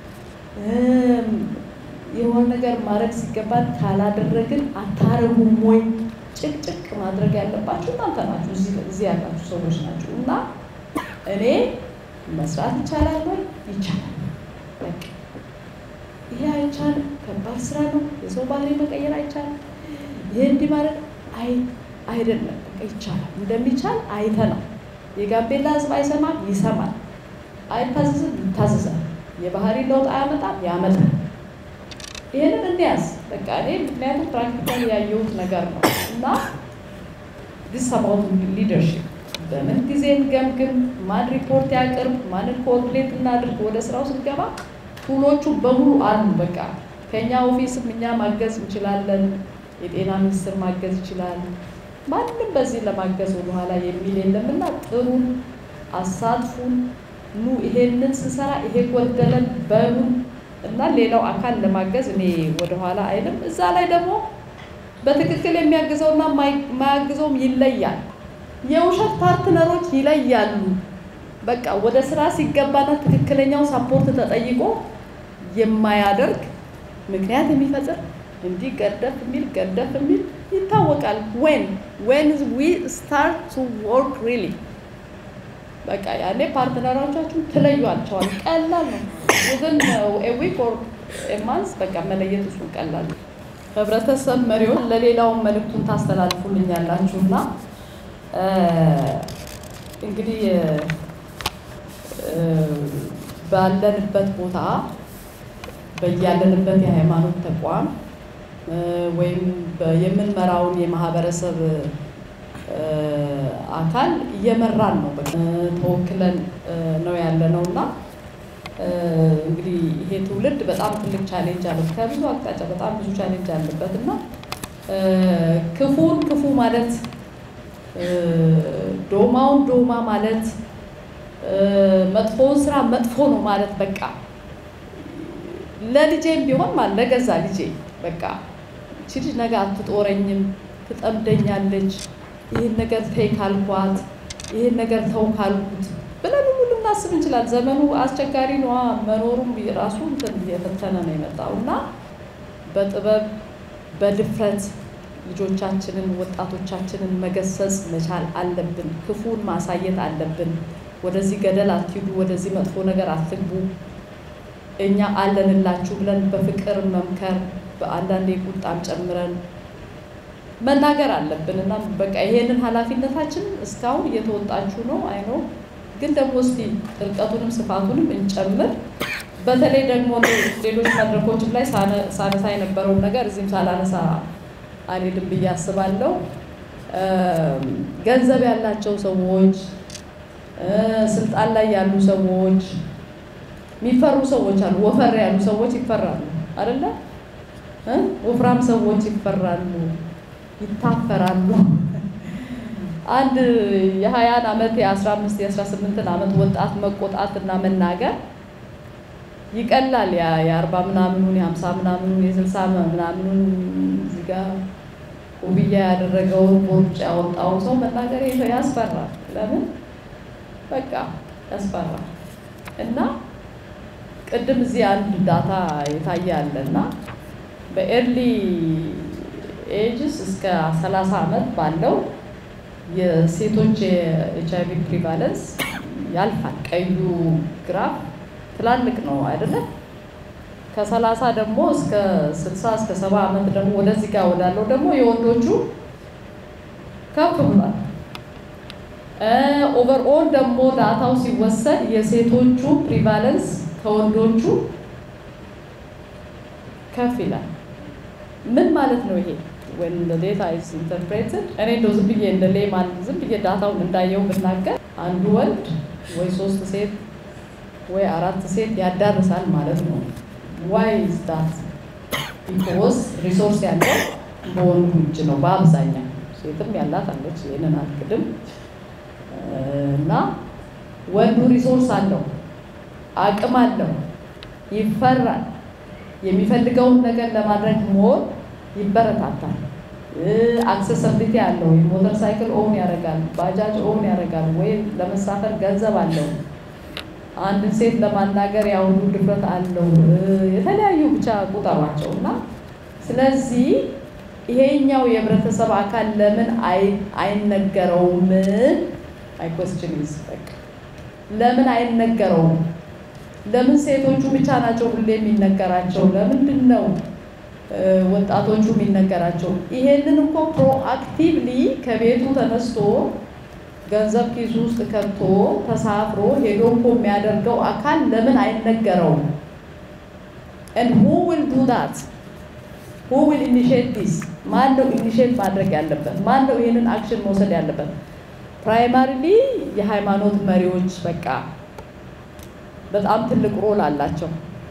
የሆነ ነገር ማድረግ ሲገባን ካላደረግን አታረጉም ወይ ጭቅጭቅ ማድረግ ያለባችሁ እናንተ ናችሁ እዚህ ያላችሁ ሰዎች ናችሁ እና እኔ መስራት ይቻላል ወይ ይቻላል በቃ ይሄ አይቻልም ከባድ ስራ ነው የሰው ባህሪ መቀየር አይቻልም ይሄ እንዲህ ማለት አይ አይደለም በቃ ይቻላል እንደሚቻል አይተናል የጋምቤላ ህዝብ አይሰማም፣ ይሰማል። አይታዘዝም፣ ይታዘዛል። የባህሪ ለውጥ አያመጣም፣ ያመጣል። ይሄንን እንያዝ በቃ። እኔ ምክንያቱም ፕራክቲካሊ ያየሁት ነገር ነው እና this about leadership በምን ጊዜ እንገምግም፣ ማን ሪፖርት ያቅርብ፣ ማንን ኮኦርዲኔት እናድርግ። ወደ ስራው ስንገባ ቱሎቹ በሙሉ አሉ። በቃ ከኛ ኦፊስም እኛ ማገዝ እንችላለን። የጤና ሚኒስትር ማገዝ ይችላል። ማንም በዚህ ለማገዝ ወደ ኋላ የሚል የለምና ጥሩን አሳትፉን። ኑ ይሄንን ስንሰራ ይሄ ጎደለን በሉ እና ሌላው አካል ለማገዝ እኔ ወደ ኋላ አይልም። እዛ ላይ ደግሞ በትክክል የሚያግዘውና ማያግዘውም ይለያል። የውሸት ፓርትነሮች ይለያሉ። በቃ ወደ ስራ ሲገባና ትክክለኛው ሰፖርት ተጠይቆ የማያደርግ ምክንያት የሚፈጥር እንዲህ ገደፍ የሚል ገደፍ የሚል ይታወቃል። when when we start to work really በቃ ያኔ ፓርትነሮቻችሁ ትለዩዋቸዋል። ቀላል ነው። within a week or a month በቃ መለየት እሱ ቀላል ነው። ህብረተሰብ መሪዎች ለሌላው መልእክቱን ታስተላልፉልኛላችሁና እንግዲህ ባለንበት ቦታ በያለንበት የሃይማኖት ተቋም ወይም የምንመራውን የማህበረሰብ አካል እየመራን ነው። በቃ ተወክለን ነው ያለነውና እንግዲህ ይሄ ትውልድ በጣም ትልቅ ቻሌንጅ አለው። ከብዙ አቅጣጫ በጣም ብዙ ቻሌንጅ አለበትና ክፉን ክፉ ማለት ዶማውን ዶማ ማለት መጥፎን ስራ መጥፎ ነው ማለት በቃ ለልጄም ቢሆን ማለት ለገዛ ልጄ በቃ እቺ ልጅ ነገ አትጦረኝም፣ ትጠምደኛለች፣ ይሄን ነገር ተይ ካልኳት፣ ይሄን ነገር ተው ካልኩት ብለን ሁሉ ልናስብ እንችላለን። ዘመኑ አስቸጋሪ ነው። መኖሩም ራሱ እንትን እየፈተነ ነው የመጣውና በጥበብ በድፍረት ልጆቻችንን ወጣቶቻችንን መገሰጽ መቻል አለብን። ክፉን ማሳየት አለብን። ወደዚህ ገደል አትሂዱ፣ ወደዚህ መጥፎ ነገር አትግቡ፣ እኛ አለንላችሁ ብለን በፍቅር መምከር፣ በአንዳንዴ ቁጣም ጨምረን መናገር አለብንና በቃ ይሄንን ኃላፊነታችን እስካሁን እየተወጣችሁ ነው አይኖ ግን ደግሞ እስቲ ጥልቀቱንም ስፋቱንም እንጨምር። በተለይ ደግሞ ሌሎች መድረኮች ላይ ሳነሳ የነበረው ነገር እዚህም ሳላነሳ አልሄድም ብዬ አስባለሁ። ገንዘብ ያላቸው ሰዎች፣ ስልጣን ላይ ያሉ ሰዎች፣ የሚፈሩ ሰዎች አሉ። ወፈር ያሉ ሰዎች ይፈራሉ አይደለ? ወፍራም ሰዎች ይፈራሉ፣ ይታፈራሉ። አንድ የሀያ አመት የአስራ አምስት የአስራ ስምንት አመት ወጣት መቆጣትና መናገር ይቀላል። ያ የአርባ ምናምኑን የሀምሳ ምናምኑን የስልሳ ምናምኑን እዚህ ጋር ውብያ ያደረገውን ቦርጭ ያወጣው ሰው መናገር ያስፈራል። ለምን በቃ ያስፈራል። እና ቅድም እዚህ አንድ ዳታ የታያለና በኤርሊ ኤጅስ እስከ ሰላሳ አመት ባለው የሴቶች የኤችአይቪ ፕሪቫለንስ ያልፋል። ቀዩ ግራፍ ትላልቅ ነው አይደለ? ከሰላሳ ደግሞ እስከ ስልሳ እስከ ሰባ አመት ደግሞ ወደዚህ ጋር ወዳለው ደግሞ የወንዶቹ ከፍ ብሏል። ኦቨርኦል ደግሞ ዳታው ሲወሰድ የሴቶቹ ፕሪቫለንስ ከወንዶቹ ከፍ ይላል። ምን ማለት ነው ይሄ? when the data is interpreted እኔ እንደው ዝም ብዬ እንደ ሌማን ዝም ብዬ ዳታውን እንዳየው ብናገር አንዱ ወንድ ወይ ሶስት ሴት ወይ አራት ሴት ያዳርሳል ማለት ነው። why is that? because ሪሶርስ ያለው በወንዱ እጅ ነው በአብዛኛው። ሴትም ያላት አለች ይሄንን አልክድም። እና ወንዱ ሪሶርስ አለው፣ አቅም አለው፣ ይፈራል፣ የሚፈልገውን ነገር ለማድረግ ሞር ይበረታታል። አክሰሲቢሊቲ አለው፣ ሞተር ሳይክል ኦን ያደርጋል፣ ባጃጅ ኦን ያደርጋል፣ ወይ ለመሳፈር ገንዘብ አለው፣ አንድ ሴት ለማናገር ያው ሁሉ ድፍረት አለው። የተለያዩ ብቻ ቁጠሯቸውና ስለዚህ ይሄኛው የህብረተሰብ አካል ለምን አይ አይነገረውም? አይ question is በቃ ለምን አይነገረውም? ለምን ሴቶቹ ብቻ ናቸው ሁሌ የሚነገራቸው? ለምንድን ነው ወጣቶቹ የሚነገራቸው? ይሄንን እኮ ፕሮአክቲቭሊ ከቤቱ ተነስቶ ገንዘብ ኪሱ ውስጥ ከቶ ተሳፍሮ ሄዶ እኮ የሚያደርገው አካል ለምን አይነገረውም? and who will do that? who will initiate this? ማን ነው ኢኒሼት ማድረግ ያለበት? ማን ነው ይሄንን አክሽን መውሰድ ያለበት? ፕራይማሪሊ የሃይማኖት መሪዎች በቃ በጣም ትልቅ ሮል አላቸው።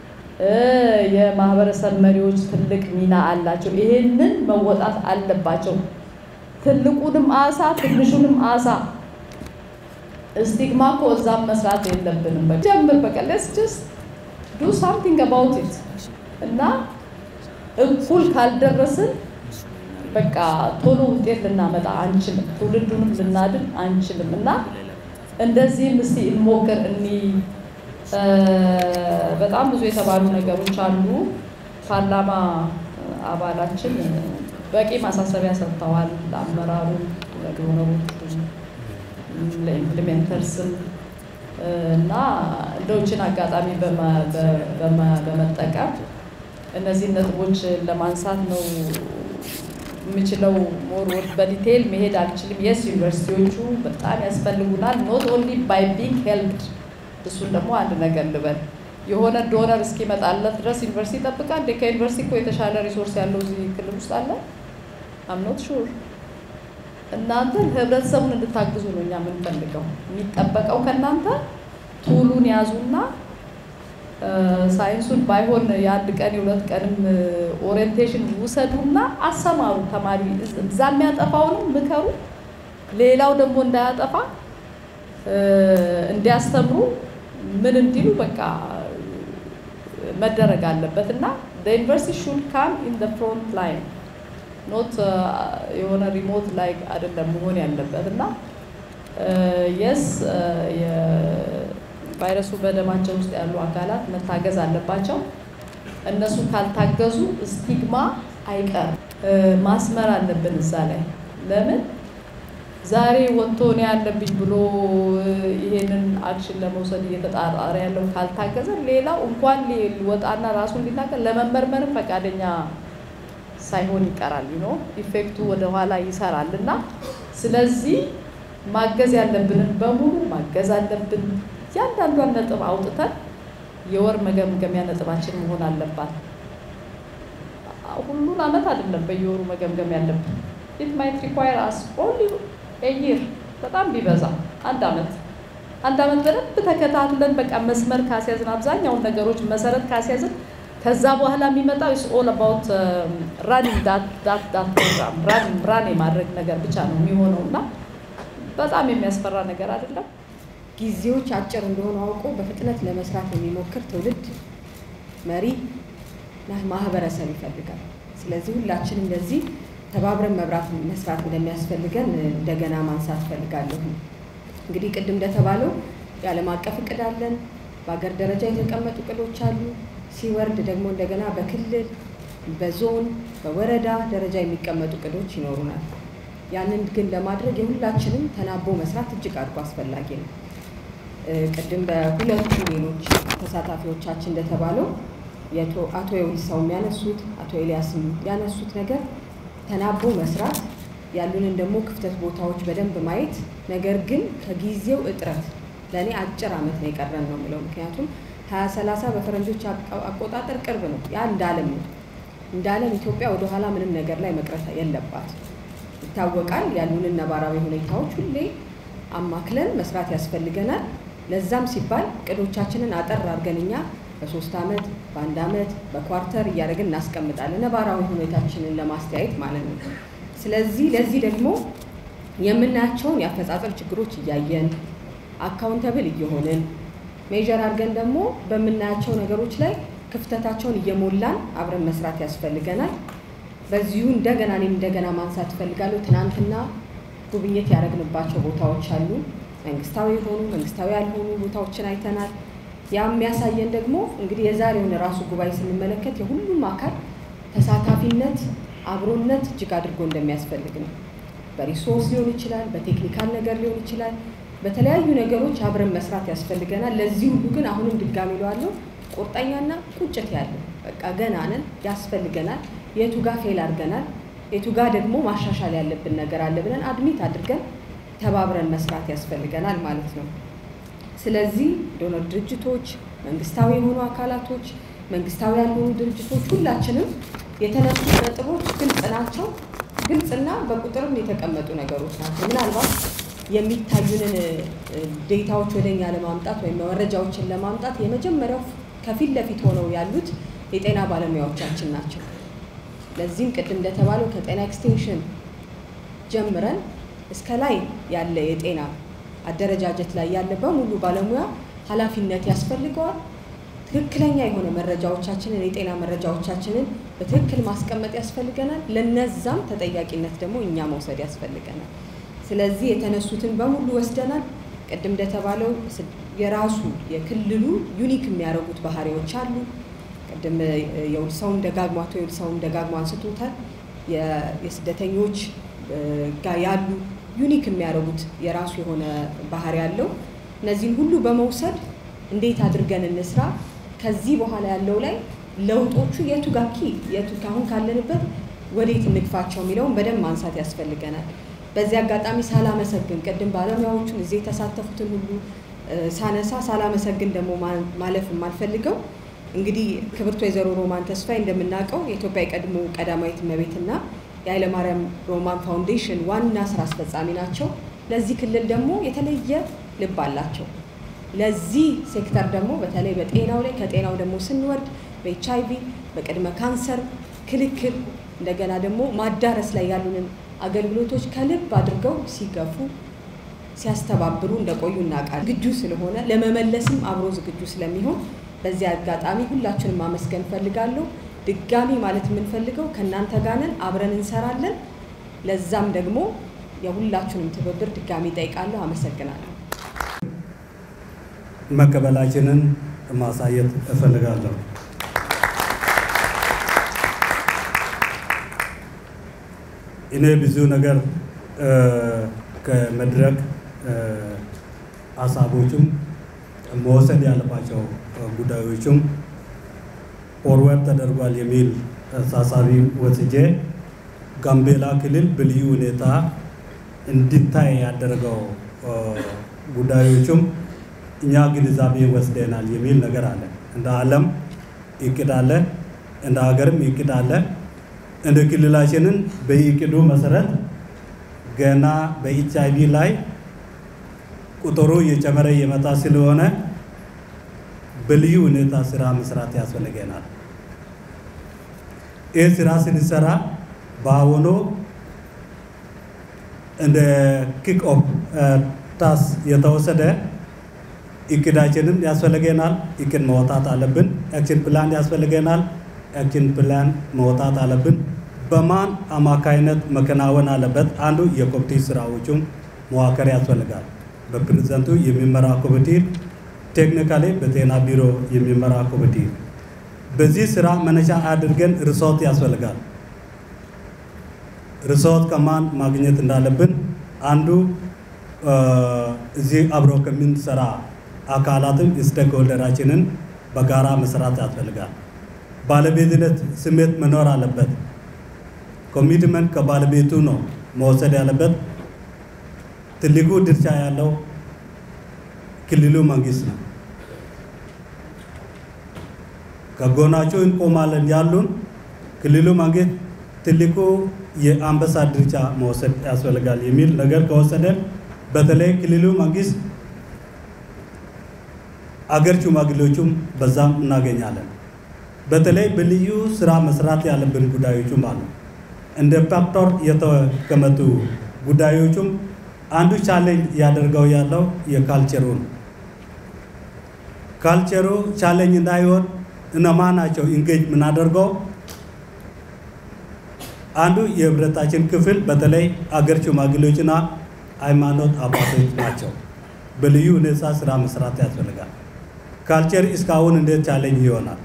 የማህበረሰብ መሪዎች ትልቅ ሚና አላቸው። ይሄንን መወጣት አለባቸው። ትልቁንም አሳ ትንሹንም አሳ ስቲግማ እኮ እዛም መስራት የለብንም። በጀምር በቃ let's just do something about it እና እኩል ካልደረስን በቃ ቶሎ ውጤት ልናመጣ አንችልም። ትውልዱንም ልናድን አንችልም። እና እንደዚህም እስቲ እንሞክር። እኒ በጣም ብዙ የተባሉ ነገሮች አሉ። ፓርላማ አባላችን በቂ ማሳሰቢያ ሰጥተዋል ለአመራሩ፣ ለዶነሮቹ፣ ለኢምፕሊሜንተርስም እና እንደውችን አጋጣሚ በመጠቀም እነዚህ ነጥቦች ለማንሳት ነው የምችለው። ሞር በዲቴል መሄድ አልችልም። የስ ዩኒቨርሲቲዎቹ በጣም ያስፈልጉናል not only by being helped እሱን ደግሞ አንድ ነገር ልበል የሆነ ዶነር እስኪመጣለት ድረስ ዩኒቨርሲቲ ይጠብቃል። ከዩኒቨርሲቲ እኮ የተሻለ ሪሶርስ ያለው እዚህ ክልል ውስጥ አለ። I'm not sure እናንተ ህብረተሰቡን እንድታግዙ ነው እኛ የምንፈልገው። የሚጠበቀው ከናንተ ቱሉን ያዙና ሳይንሱን ባይሆን የአንድ ቀን የሁለት ቀንም ኦሪየንቴሽን ውሰዱና አሰማሩ። ተማሪ እዛ የሚያጠፋውንም ምከሩ፣ ሌላው ደግሞ እንዳያጠፋ እንዲያስተምሩ ምን እንዲሉ በቃ መደረግ አለበትና the university should come in the front line not የሆነ ሪሞት ላይክ አይደለም መሆን ያለበትና yes የቫይረሱ በደማቸው ውስጥ ያሉ አካላት መታገዝ አለባቸው። እነሱ ካልታገዙ ስቲግማ አይቀር ማስመር አለብን እዛ ላይ። ለምን ዛሬ ወጥቶ ነው ያለብኝ ብሎ ይሄንን አክሽን ለመውሰድ እየተጣጣረ ያለው ካልታገዘ ሌላው እንኳን ሊወጣና ራሱን ሊናገር ለመመርመር ፈቃደኛ ሳይሆን ይቀራል። ነው ኢፌክቱ ወደ ኋላ ይሰራልና ስለዚህ ማገዝ ያለብንን በሙሉ ማገዝ አለብን። ያንዳንዷን ነጥብ አውጥተን የወር መገምገሚያ ነጥባችን መሆን አለባት። ሁሉን አመት አይደለም በየወሩ መገምገም ያለብን። it might require us only a year በጣም ቢበዛ አንድ አመት አንድ አመት በደንብ ተከታትለን በቃ መስመር ካስያዝን አብዛኛው ነገሮች መሰረት ካስያዝን ከዛ በኋላ የሚመጣው is all about uh, running that that that program run run የማድረግ ነገር ብቻ ነው የሚሆነውና በጣም የሚያስፈራ ነገር አይደለም። ጊዜዎች አጭር እንደሆነ አውቆ በፍጥነት ለመስራት የሚሞክር ትውልድ መሪ ማህበረሰብ ይፈልጋል። ስለዚህ ሁላችን እንደዚህ ተባብረን መብራት መስራት እንደሚያስፈልገን እንደገና ማንሳት ፈልጋለሁ። እንግዲህ ቅድም እንደተባለው የዓለም አቀፍ እቅድ አለን፣ በአገር ደረጃ የተቀመጡ እቅዶች አሉ። ሲወርድ ደግሞ እንደገና በክልል በዞን በወረዳ ደረጃ የሚቀመጡ እቅዶች ይኖሩናል። ያንን ግን ለማድረግ የሁላችንም ተናቦ መስራት እጅግ አድርጎ አስፈላጊ ነው። ቅድም በሁለቱ ሌሎች ተሳታፊዎቻችን እንደተባለው አቶ የውልሳው የሚያነሱት አቶ ኤልያስም ያነሱት ነገር ተናቦ መስራት ያሉንን ደግሞ ክፍተት ቦታዎች በደንብ ማየት፣ ነገር ግን ከጊዜው እጥረት ለኔ አጭር አመት ነው የቀረን ነው የሚለው። ምክንያቱም ሀያ ሰላሳ በፈረንጆች አቆጣጠር ቅርብ ነው። ያ እንዳለም ነው እንዳለም ኢትዮጵያ ወደ ኋላ ምንም ነገር ላይ መቅረት የለባት ይታወቃል። ያሉንን ነባራዊ ሁኔታዎች ሁሌ አማክለን መስራት ያስፈልገናል። ለዛም ሲባል እቅዶቻችንን አጠር አድርገንኛ በሶስት አመት በአንድ አመት በኳርተር እያደረግን እናስቀምጣለን ነባራዊ ሁኔታችንን ለማስተያየት ማለት ነው። ስለዚህ ለዚህ ደግሞ የምናያቸውን የአፈጻጸም ችግሮች እያየን አካውንተብል እየሆንን ሜጀር አድርገን ደግሞ በመናያቸው ነገሮች ላይ ክፍተታቸውን እየሞላን አብረን መስራት ያስፈልገናል። በዚሁ እንደገና እኔ እንደገና ማንሳት ፈልጋለሁ። ትናንትና ጉብኝት ያደረግንባቸው ቦታዎች አሉ። መንግስታዊ ሆኑ መንግስታዊ ያልሆኑ ቦታዎችን አይተናል። ያ የሚያሳየን ደግሞ እንግዲህ የዛሬውን ራሱ ጉባኤ ስንመለከት የሁሉም አካል ተሳታፊነት አብሮነት እጅግ አድርጎ እንደሚያስፈልግ ነው። በሪሶርስ ሊሆን ይችላል፣ በቴክኒካል ነገር ሊሆን ይችላል፣ በተለያዩ ነገሮች አብረን መስራት ያስፈልገናል። ለዚህ ሁሉ ግን አሁንም ድጋሚ ለዋለው ቁርጠኛና ቁጭት ያለው በቃ ገና ነን ያስፈልገናል። የቱ ጋር ፌል አድርገናል፣ የቱ ጋር ደግሞ ማሻሻል ያለብን ነገር አለ ብለን አድሚት አድርገን ተባብረን መስራት ያስፈልገናል ማለት ነው። ስለዚህ ዶነር ድርጅቶች፣ መንግስታዊ የሆኑ አካላቶች፣ መንግስታዊ ያልሆኑ ድርጅቶች ሁላችንም የተነሱ ነጥቦች ግልጽ ናቸው። ግልጽና በቁጥርም የተቀመጡ ነገሮች ናቸው። ምናልባት የሚታዩንን ዴታዎች ወደኛ ለማምጣት ወይም መረጃዎችን ለማምጣት የመጀመሪያው ከፊት ለፊት ሆነው ያሉት የጤና ባለሙያዎቻችን ናቸው። ለዚህም ቅድም እንደተባለው ከጤና ኤክስቴንሽን ጀምረን እስከ ላይ ያለ የጤና አደረጃጀት ላይ ያለ በሙሉ ባለሙያ ኃላፊነት ያስፈልገዋል። ትክክለኛ የሆነ መረጃዎቻችንን የጤና መረጃዎቻችንን በትክክል ማስቀመጥ ያስፈልገናል። ለነዛም ተጠያቂነት ደግሞ እኛ መውሰድ ያስፈልገናል። ስለዚህ የተነሱትን በሙሉ ወስደናል። ቅድም እንደተባለው የራሱ የክልሉ ዩኒክ የሚያደርጉት ባህሪዎች አሉ። ቅድም የውልሰውም ደጋግሞ አቶ የውልሰውም ደጋግሞ አንስቶታል። የስደተኞች ጋር ያሉ ዩኒክ የሚያደርጉት የራሱ የሆነ ባህሪ ያለው እነዚህን ሁሉ በመውሰድ እንዴት አድርገን እንስራ፣ ከዚህ በኋላ ያለው ላይ ለውጦቹ የቱ ጋር ኪ የቱ ካሁን ካለንበት ወዴት እንግፋቸው የሚለውን በደንብ ማንሳት ያስፈልገናል። በዚህ አጋጣሚ ሳላመሰግን ቅድም ባለሙያዎቹን እዚህ የተሳተፉትን ሁሉ ሳነሳ ሳላመሰግን ደግሞ ማለፍ የማልፈልገው እንግዲህ ክብርት ወይዘሮ ሮማን ተስፋዬ እንደምናውቀው የኢትዮጵያ የቀድሞ ቀዳማዊት እመቤትና የኃይለማርያም ሮማን ፋውንዴሽን ዋና ስራ አስፈጻሚ ናቸው። ለዚህ ክልል ደግሞ የተለየ ልብ አላቸው። ለዚህ ሴክተር ደግሞ በተለይ በጤናው ላይ ከጤናው ደግሞ ስንወርድ በኤች አይ ቪ በቅድመ ካንሰር ክልክል እንደገና ደግሞ ማዳረስ ላይ ያሉንን አገልግሎቶች ከልብ አድርገው ሲገፉ ሲያስተባብሩ እንደቆዩ እናውቃለን። ዝግጁ ስለሆነ ለመመለስም አብሮ ዝግጁ ስለሚሆን በዚህ አጋጣሚ ሁላችንም ማመስገን ፈልጋለሁ። ድጋሚ ማለት የምንፈልገው ከእናንተ ጋር ነን፣ አብረን እንሰራለን። ለዛም ደግሞ የሁላችንም ትብብር ድጋሚ ጠይቃለሁ። አመሰግናለሁ። መቀበላችንን ማሳየት እፈልጋለሁ። እኔ ብዙ ነገር ከመድረክ ሀሳቦችም መወሰድ ያለባቸው ጉዳዮችም ፎርዋርድ ተደርጓል የሚል ሳሳቢ ወስጄ ጋምቤላ ክልል በልዩ ሁኔታ እንዲታይ ያደረገው ጉዳዮችም እኛ ግንዛቤ ወስደናል የሚል ነገር አለ። እንደ ዓለም እቅድ አለ፣ እንደ ሀገርም እቅድ አለ። እንደ ክልላችንን በእቅዱ መሰረት ገና በኤች አይ ቪ ላይ ቁጥሩ እየጨመረ እየመጣ ስለሆነ በልዩ ሁኔታ ስራ መስራት ያስፈልገናል። ይህ ስራ ስንሰራ በአሁኑ እንደ ኪክ ኦፍ ታስ የተወሰደ እቅዳችንም ያስፈልገናል። እቅድ መውጣት አለብን። አክሽን ፕላን ያስፈልገናል። አክሽን ፕላን መውጣት አለብን። በማን አማካይነት መከናወን አለበት? አንዱ የኮሚቴ ስራዎቹም መዋከር ያስፈልጋል። በፕሬዝዳንቱ የሚመራ ኮሚቴ፣ ቴክኒካሊ በጤና ቢሮ የሚመራ ኮሚቴ። በዚህ ስራ መነሻ አድርገን ሪሶርት ያስፈልጋል። ሪሶርት ከማን ማግኘት እንዳለብን አንዱ እዚህ አብሮ ከምንሰራ አካላትም ስቴክሆልደራችንን በጋራ መስራት ያስፈልጋል። ባለቤትነት ስሜት መኖር አለበት። ኮሚትመንት ከባለቤቱ ነው መወሰድ ያለበት። ትልቁ ድርሻ ያለው ክልሉ መንግስት ነው። ከጎናቸው እንቆማለን ያሉን ክልሉ መንግስት ትልቁ የአንበሳ ድርሻ መወሰድ ያስፈልጋል የሚል ነገር ከወሰደን በተለይ ክልሉ መንግስት አገር ሽማግሌዎቹም በዛም እናገኛለን። በተለይ በልዩ ስራ መስራት ያለብን ጉዳዮችም አሉ። እንደ ፋክተር የተቀመጡ ጉዳዮችም አንዱ ቻሌንጅ ያደርገው ያለው የካልቸሩ ነው። ካልቸሩ ቻሌንጅ እንዳይሆን እነማን ናቸው ኢንጌጅ የምናደርገው? አንዱ የህብረታችን ክፍል በተለይ አገር ሽማግሌዎችና ሃይማኖት አባቶች ናቸው። በልዩ ሁኔታ ስራ መስራት ያስፈልጋል። ካልቸር እስካሁን እንዴት ቻሌንጅ ይሆናል?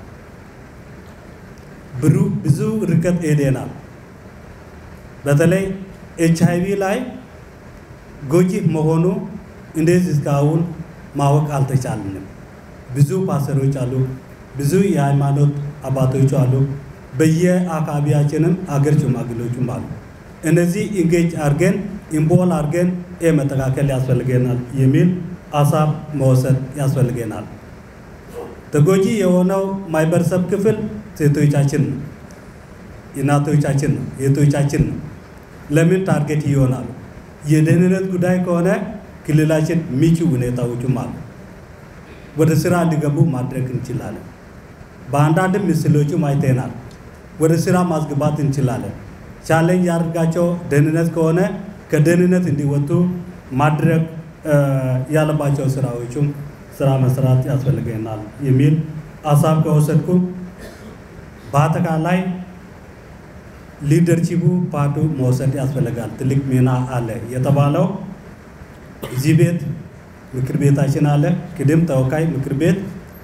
ብሩ ብዙ ርቀት ሄደናል። በተለይ ኤች አይ ቪ ላይ ጎጂ መሆኑ እንዴት እስካሁን ማወቅ አልተቻልንም። ብዙ ፓስተሮች አሉ፣ ብዙ የሃይማኖት አባቶች አሉ፣ በየአካባቢያችንም አገር ሽማግሌዎችም አሉ። እነዚህ ኢንጌጅ አድርገን ኢምቦል አድርገን ይህ መጠቃከል ያስፈልገናል የሚል ሀሳብ መወሰድ ያስፈልገናል። ተጎጂ የሆነው ማህበረሰብ ክፍል ሴቶቻችን ነው፣ እናቶቻችን ነው፣ እህቶቻችን ነው። ለምን ታርጌት ይሆናሉ? የደህንነት ጉዳይ ከሆነ ክልላችን ምቹ ሁኔታዎችም አሉ። ወደ ስራ እንዲገቡ ማድረግ እንችላለን። በአንዳንድ ምስሎችም አይተናል። ወደ ስራ ማስገባት እንችላለን። ቻሌንጅ ያድርጋቸው ደህንነት ከሆነ ከደህንነት እንዲወጡ ማድረግ ያለባቸው ስራዎችም ስራ መስራት ያስፈልገናል የሚል ሀሳብ ከወሰድኩ በአጠቃላይ ሊደርሺፑ ፓርቱ መውሰድ ያስፈልጋል። ትልቅ ሚና አለ የተባለው እዚህ ቤት ምክር ቤታችን አለ፣ ቅድም ተወካይ ምክር ቤት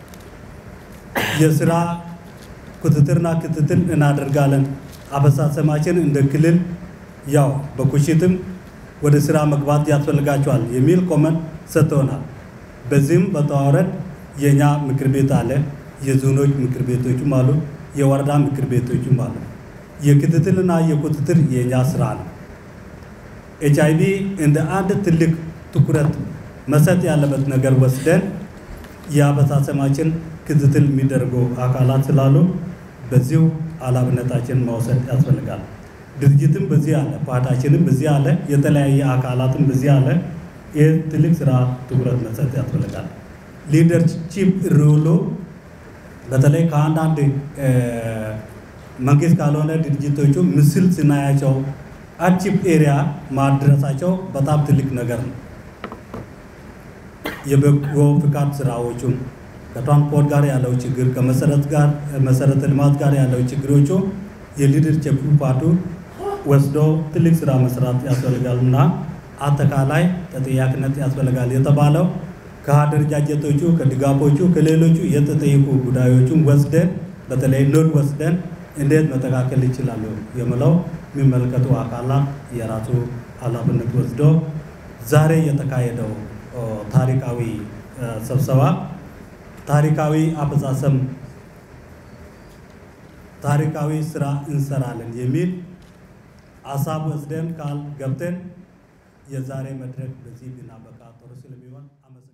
የስራ ቁጥጥርና ክትትል እናደርጋለን። አፈጻጸማችን እንደ ክልል ያው በኩሽትም ወደ ስራ መግባት ያስፈልጋቸዋል የሚል ኮመንት ሰጥተውናል። በዚህም በተዋረድ የኛ ምክር ቤት አለ፣ የዞኖች ምክር ቤቶችም አሉ፣ የወረዳ ምክር ቤቶችም አሉ። የክትትልና የቁጥጥር የኛ ስራ ነው። ኤች አይ ቪ እንደ አንድ ትልቅ ትኩረት መሰጥ ያለበት ነገር ወስደን የአፈጻጸማችን ክትትል የሚደረጉ አካላት ስላሉ በዚሁ ኃላፊነታችን መውሰድ ያስፈልጋል። ድርጅትም በዚህ አለ፣ ፓርቲያችንም በዚህ አለ፣ የተለያየ አካላትም በዚህ አለ። ይህ ትልቅ ስራ ትኩረት መስጠት ያስፈልጋል። ሊደርሺፕ ሮሉ በተለይ ከአንዳንድ መንግስት ካልሆነ ድርጅቶቹ ምስል ስናያቸው አቺቭ ኤሪያ ማድረሳቸው በጣም ትልቅ ነገር ነው። የበጎ ፍቃድ ስራዎቹም ከትራንስፖርት ጋር ያለው ችግር ከመሰረት ጋር መሰረተ ልማት ጋር ያለው ችግሮቹ የሊደርሺፕ ፓርቱ ወስዶ ትልቅ ስራ መስራት ያስፈልጋልና አጠቃላይ ተጠያቂነት ያስፈልጋል የተባለው ከአደረጃጀቶቹ ከድጋፎቹ ከሌሎቹ የተጠየቁ ጉዳዮችን ወስደን በተለይ ኖድ ወስደን እንዴት መተካከል ይችላሉ የሚለው የሚመለከቱ አካላት የራሱ ኃላፊነት ወስዶ ዛሬ የተካሄደው ታሪካዊ ስብሰባ ታሪካዊ አፈጻጸም ታሪካዊ ስራ እንሰራለን የሚል ሀሳብ ወስደን ቃል ገብተን የዛሬ መድረክ በዚህ ብናበቃ ጥሩ ስለሚሆን